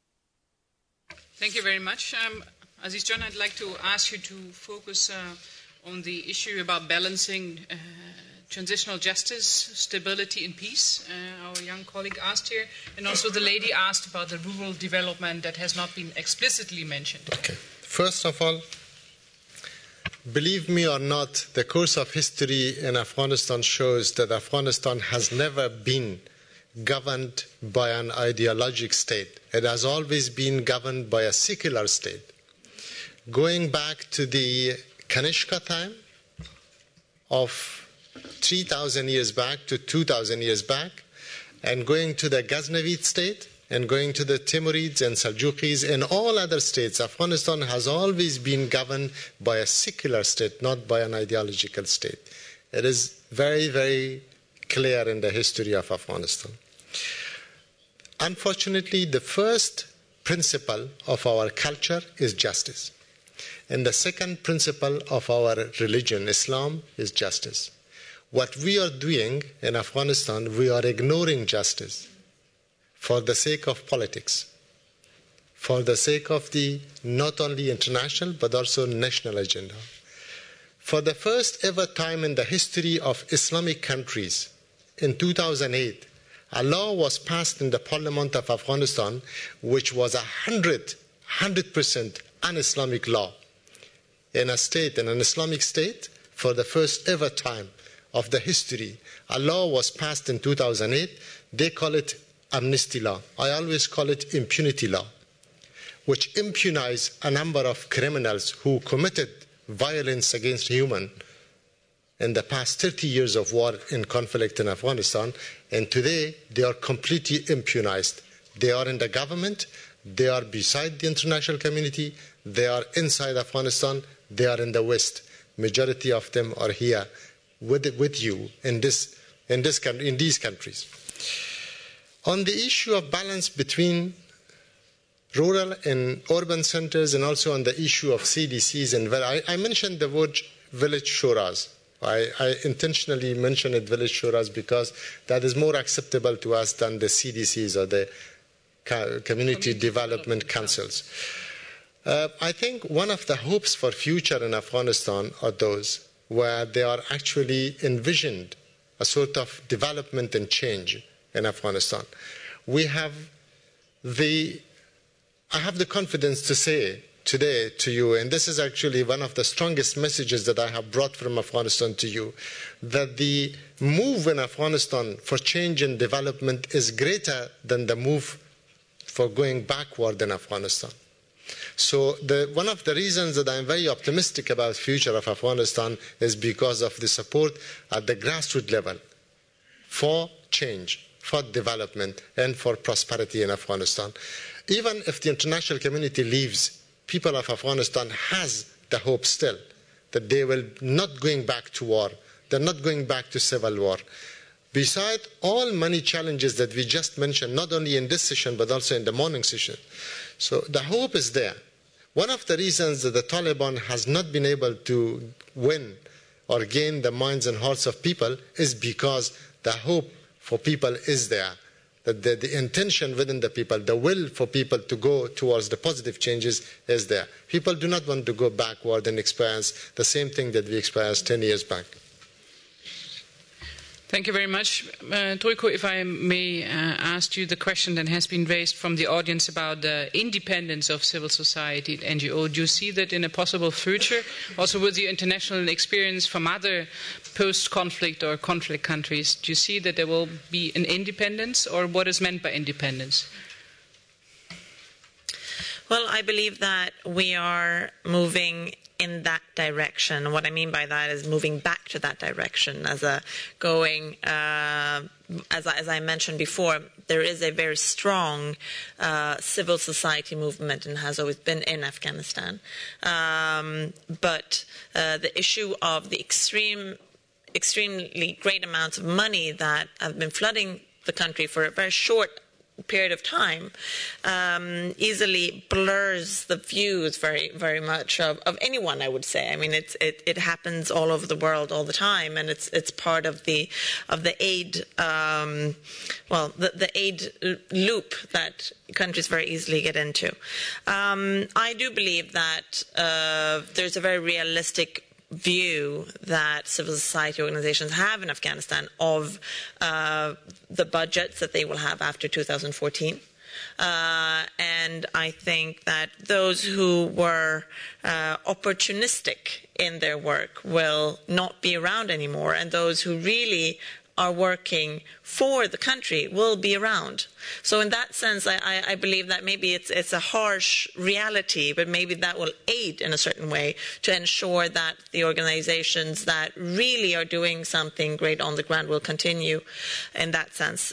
Thank you very much. Aziz John, I'd like to ask you to focus on the issue about balancing transitional justice, stability and peace. Our young colleague asked here, and also the lady asked about the rural development that has not been explicitly mentioned. Okay. First of all, believe me or not, the course of history in Afghanistan shows that Afghanistan has never been governed by an ideologic state. It has always been governed by a secular state. Going back to the Kanishka time of 3,000 years back to 2,000 years back, and going to the Ghaznavid state, and going to the Timurids and Seljuqis and all other states, Afghanistan has always been governed by a secular state, not by an ideological state. It is very, very clear in the history of Afghanistan. Unfortunately, the first principle of our culture is justice. And the second principle of our religion, Islam, is justice. What we are doing in Afghanistan, we are ignoring justice for the sake of politics, for the sake of the not only international but also national agenda. For the first ever time in the history of Islamic countries, in 2008, a law was passed in the Parliament of Afghanistan which was 100% un-Islamic law. In a state, in an Islamic state, for the first ever time of the history, a law was passed in 2008. They call it amnesty law. I always call it impunity law, which impunizes a number of criminals who committed violence against human in the past 30 years of war and conflict in Afghanistan, and today they are completely impunized. They are in the government, they are beside the international community, they are inside Afghanistan, they are in the West. Majority of them are here with you in these countries. On the issue of balance between rural and urban centers, and also on the issue of CDCs, and I mentioned the word village shuras. I intentionally mentioned it village shuras because that is more acceptable to us than the CDCs or the community development councils. I think one of the hopes for future in Afghanistan are those where they are actually envisioned a sort of development and change in Afghanistan. I have the confidence to say today to you, and this is actually one of the strongest messages that I have brought from Afghanistan to you, that the move in Afghanistan for change and development is greater than the move for going backward in Afghanistan. So one of the reasons that I'm very optimistic about the future of Afghanistan is because of the support at the grassroots level for change, for development, and for prosperity in Afghanistan. Even if the international community leaves, people of Afghanistan has the hope still that they will not going back to war, they're not going back to civil war. Besides all many challenges that we just mentioned, not only in this session but also in the morning session. So the hope is there. One of the reasons that the Taliban has not been able to win or gain the minds and hearts of people is because the hope for people is there. That the intention within the people, the will for people to go towards the positive changes is there. People do not want to go backward and experience the same thing that we experienced 10 years back. Thank you very much. Trojko, if I may ask you the question that has been raised from the audience about the independence of civil society at NGO. Do you see that in a possible future, also with the international experience from other post-conflict or conflict countries, do you see that there will be an independence, or what is meant by independence? Well, I believe that we are moving in that direction. What I mean by that is moving back to that direction as a going, as I mentioned before, there is a very strong civil society movement and has always been in Afghanistan. But the issue of the extremely great amounts of money that have been flooding the country for a very short period of time easily blurs the views very, very much of anyone, I would say. I mean, it happens all over the world all the time, and it's part of the aid the aid loop that countries very easily get into. I do believe that there's a very realistic view that civil society organizations have in Afghanistan of the budgets that they will have after 2014. And I think that those who were opportunistic in their work will not be around anymore, and those who really are working for the country will be around. So in that sense, I believe that maybe it's a harsh reality, but maybe that will aid in a certain way to ensure that the organizations that really are doing something great on the ground will continue in that sense.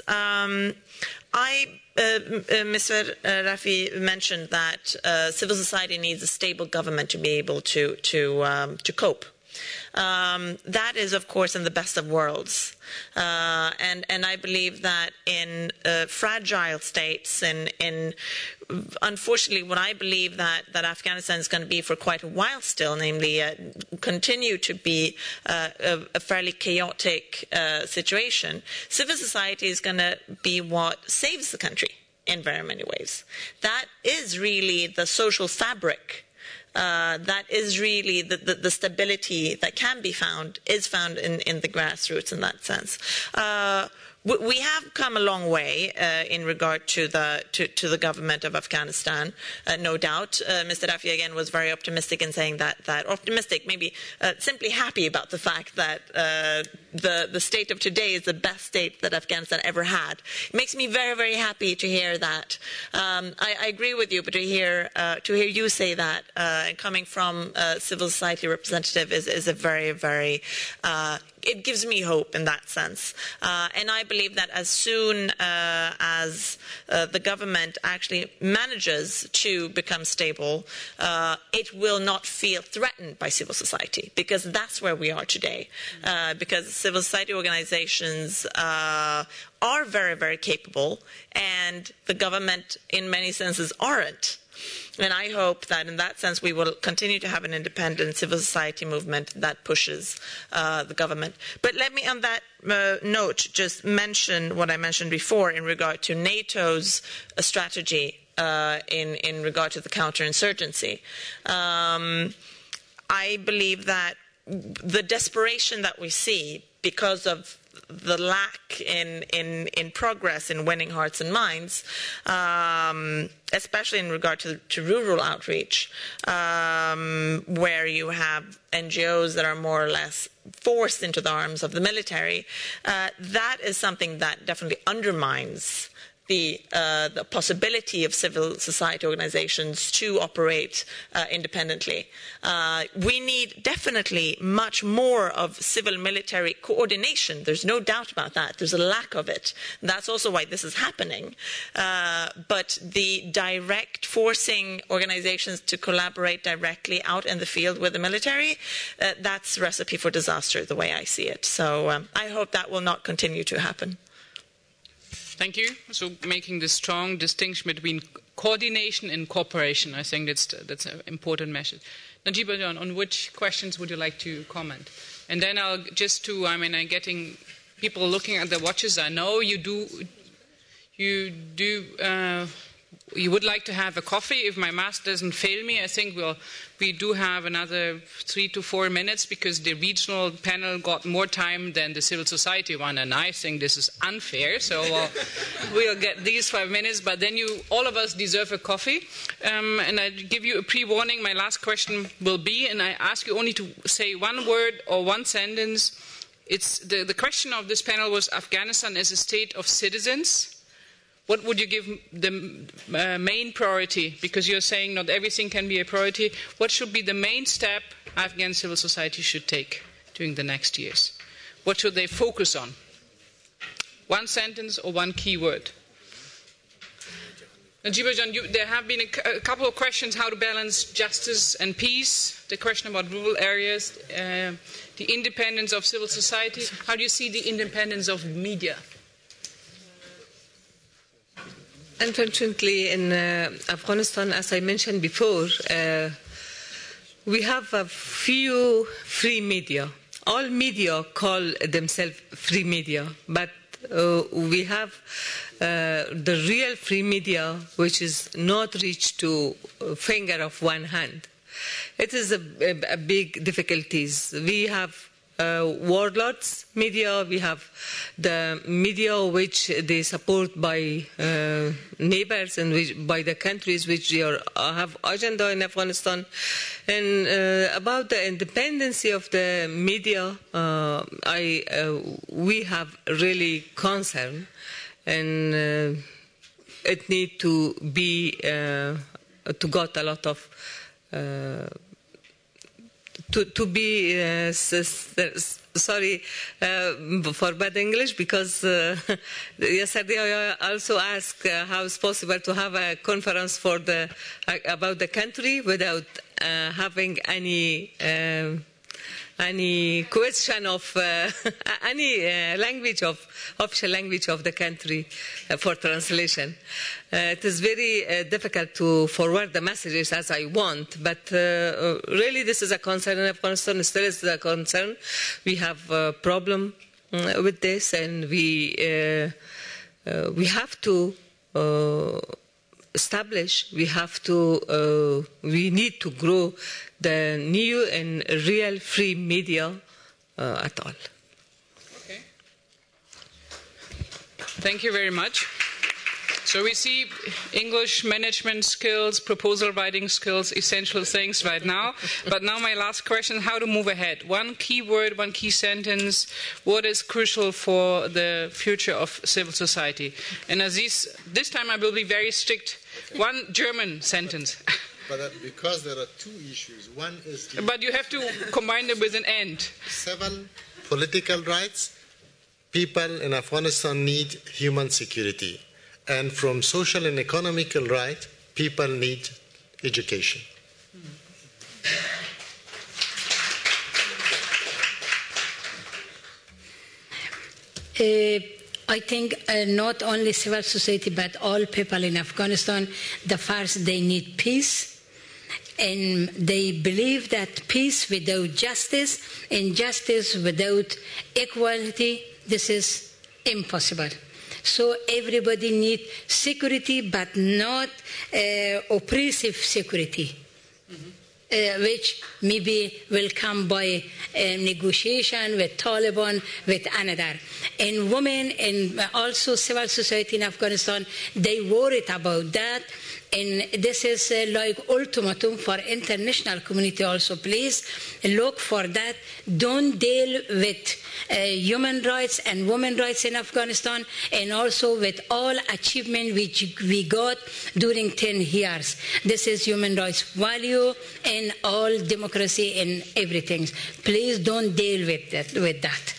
Mr. Rafi mentioned that civil society needs a stable government to be able to cope. That is, of course, in the best of worlds. And I believe that in fragile states, in unfortunately what I believe that Afghanistan is going to be for quite a while still, namely continue to be a fairly chaotic situation, civil society is going to be what saves the country in very many ways. That is really the social fabric. That is really the stability that can be found, is found in the grassroots in that sense. We have come a long way in regard to the government of Afghanistan, no doubt. Mr. Rafi again was very optimistic in saying that optimistic, maybe simply happy about the fact that the state of today is the best state that Afghanistan ever had. It makes me very, very happy to hear that. I agree with you, but to hear you say that coming from a civil society representative is a very, very it gives me hope in that sense. And I believe that as soon as the government actually manages to become stable, it will not feel threatened by civil society, because that's where we are today. Because civil society organizations are very, very capable, and the government in many senses aren't. And I hope that in that sense we will continue to have an independent civil society movement that pushes the government. But let me on that note just mention what I mentioned before in regard to NATO's strategy in regard to the counterinsurgency. I believe that the desperation that we see because of the lack in progress in winning hearts and minds, especially in regard to rural outreach, where you have NGOs that are more or less forced into the arms of the military, that is something that definitely undermines the possibility of civil society organizations to operate independently. We need definitely much more of civil-military coordination. There's no doubt about that. There's a lack of it. That's also why this is happening. But the direct forcing organizations to collaborate directly out in the field with the military, that's a recipe for disaster, the way I see it. So I hope that will not continue to happen. Thank you. So making the strong distinction between coordination and cooperation, I think that's an important message. Najib, on which questions would you like to comment? And then I'm getting people looking at their watches. I know you would like to have a coffee. If my math doesn't fail me, I think we do have another 3 to 4 minutes, because the regional panel got more time than the civil society one, and I think this is unfair. So we'll get these 5 minutes, but then all of us deserve a coffee. And I give you a pre-warning. My last question will be, and I ask you only to say one word or one sentence. It's the question of this panel was Afghanistan as a state of citizens. What would you give the main priority? Because you're saying not everything can be a priority. What should be the main step Afghan civil society should take during the next years? What should they focus on? One sentence or one key word? Najibajan, there have been a couple of questions: how to balance justice and peace, the question about rural areas, the independence of civil society. How do you see the independence of media? Unfortunately, in Afghanistan, as I mentioned before, we have a few free media. All media call themselves free media, but we have the real free media, which is not reached to finger of one hand. it is a big difficulties. We have warlords media, we have the media which they support by neighbors and by the countries which have agenda in Afghanistan. And about the independency of the media, we have really concern, and it need to be to got a lot of to be sorry for bad English, because yesterday I also asked how it's possible to have a conference for about the country without having any question of any language of official language of the country for translation. It is very difficult to forward the messages as I want, but really this is a concern in Afghanistan. Still is a concern. We have a problem with this, and we have to establish. We need to grow the new and real free media at all. Okay. Thank you very much. So we see English management skills, proposal writing skills, essential things right now. But now my last question, how to move ahead. One key word, one key sentence, what is crucial for the future of civil society? And Aziz, this time I will be very strict. One German sentence. But because there are two issues. One is but you have to combine them with an end. Civil, political rights. People in Afghanistan need human security. And from social and economical right, people need education. I think not only civil society, but all people in Afghanistan, the first, they need peace. And they believe that peace without justice and justice without equality, this is impossible. So everybody needs security, but not oppressive security, which maybe will come by negotiation with Taliban, with another. And women and also civil society in Afghanistan, they worried about that. And this is like ultimatum for international community also. Please look for that. Don't deal with human rights and women's rights in Afghanistan, and also with all achievement which we got during 10 years. This is human rights value and all democracy and everything. Please don't deal with that.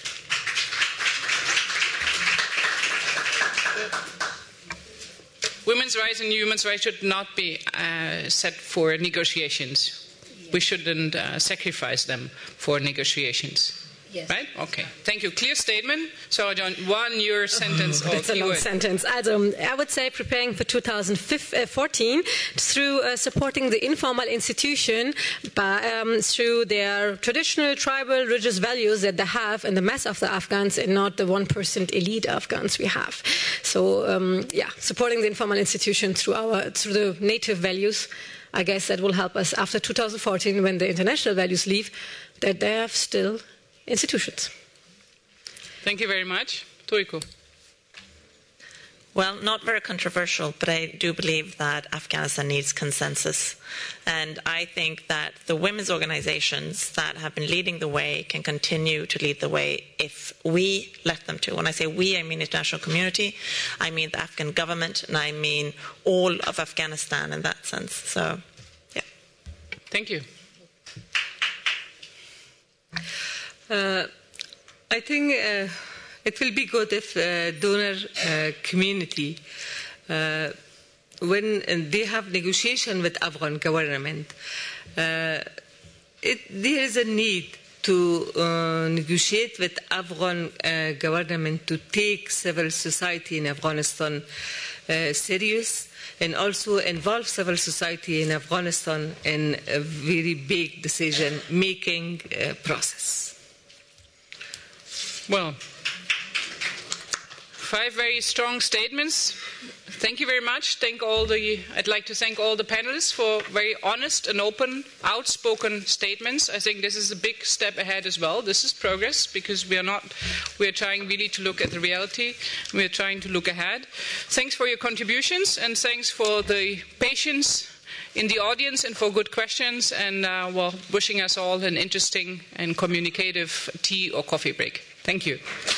Women's rights and human rights should not be set for negotiations. We shouldn't sacrifice them for negotiations. Yes. Right? Okay. Thank you. Clear statement. So, John, your sentence. That's a long sentence. I would say preparing for 2014 through supporting the informal institution through their traditional, tribal, religious values that they have in the mass of the Afghans and not the 1% elite Afghans we have. So, supporting the informal institution through the native values, I guess that will help us after 2014 when the international values leave, that they have still institutions. Thank you very much. Toriko. Well, not very controversial, but I do believe that Afghanistan needs consensus. And I think that the women's organizations that have been leading the way can continue to lead the way if we let them to. When I say we, I mean international community, I mean the Afghan government, and I mean all of Afghanistan in that sense. So, yeah. Thank you. I think it will be good if donor community, when they have negotiation with Afghan government, there is a need to negotiate with Afghan government to take civil society in Afghanistan serious, and also involve civil society in Afghanistan in a very big decision-making process. Well, 5 very strong statements. Thank you very much. I'd like to thank all the panelists for very honest and open, outspoken statements. I think this is a big step ahead as well. This is progress because we are trying really to look at the reality. We are trying to look ahead. Thanks for your contributions and thanks for the patience in the audience and for good questions and wishing us all an interesting and communicative tea or coffee break. Thank you.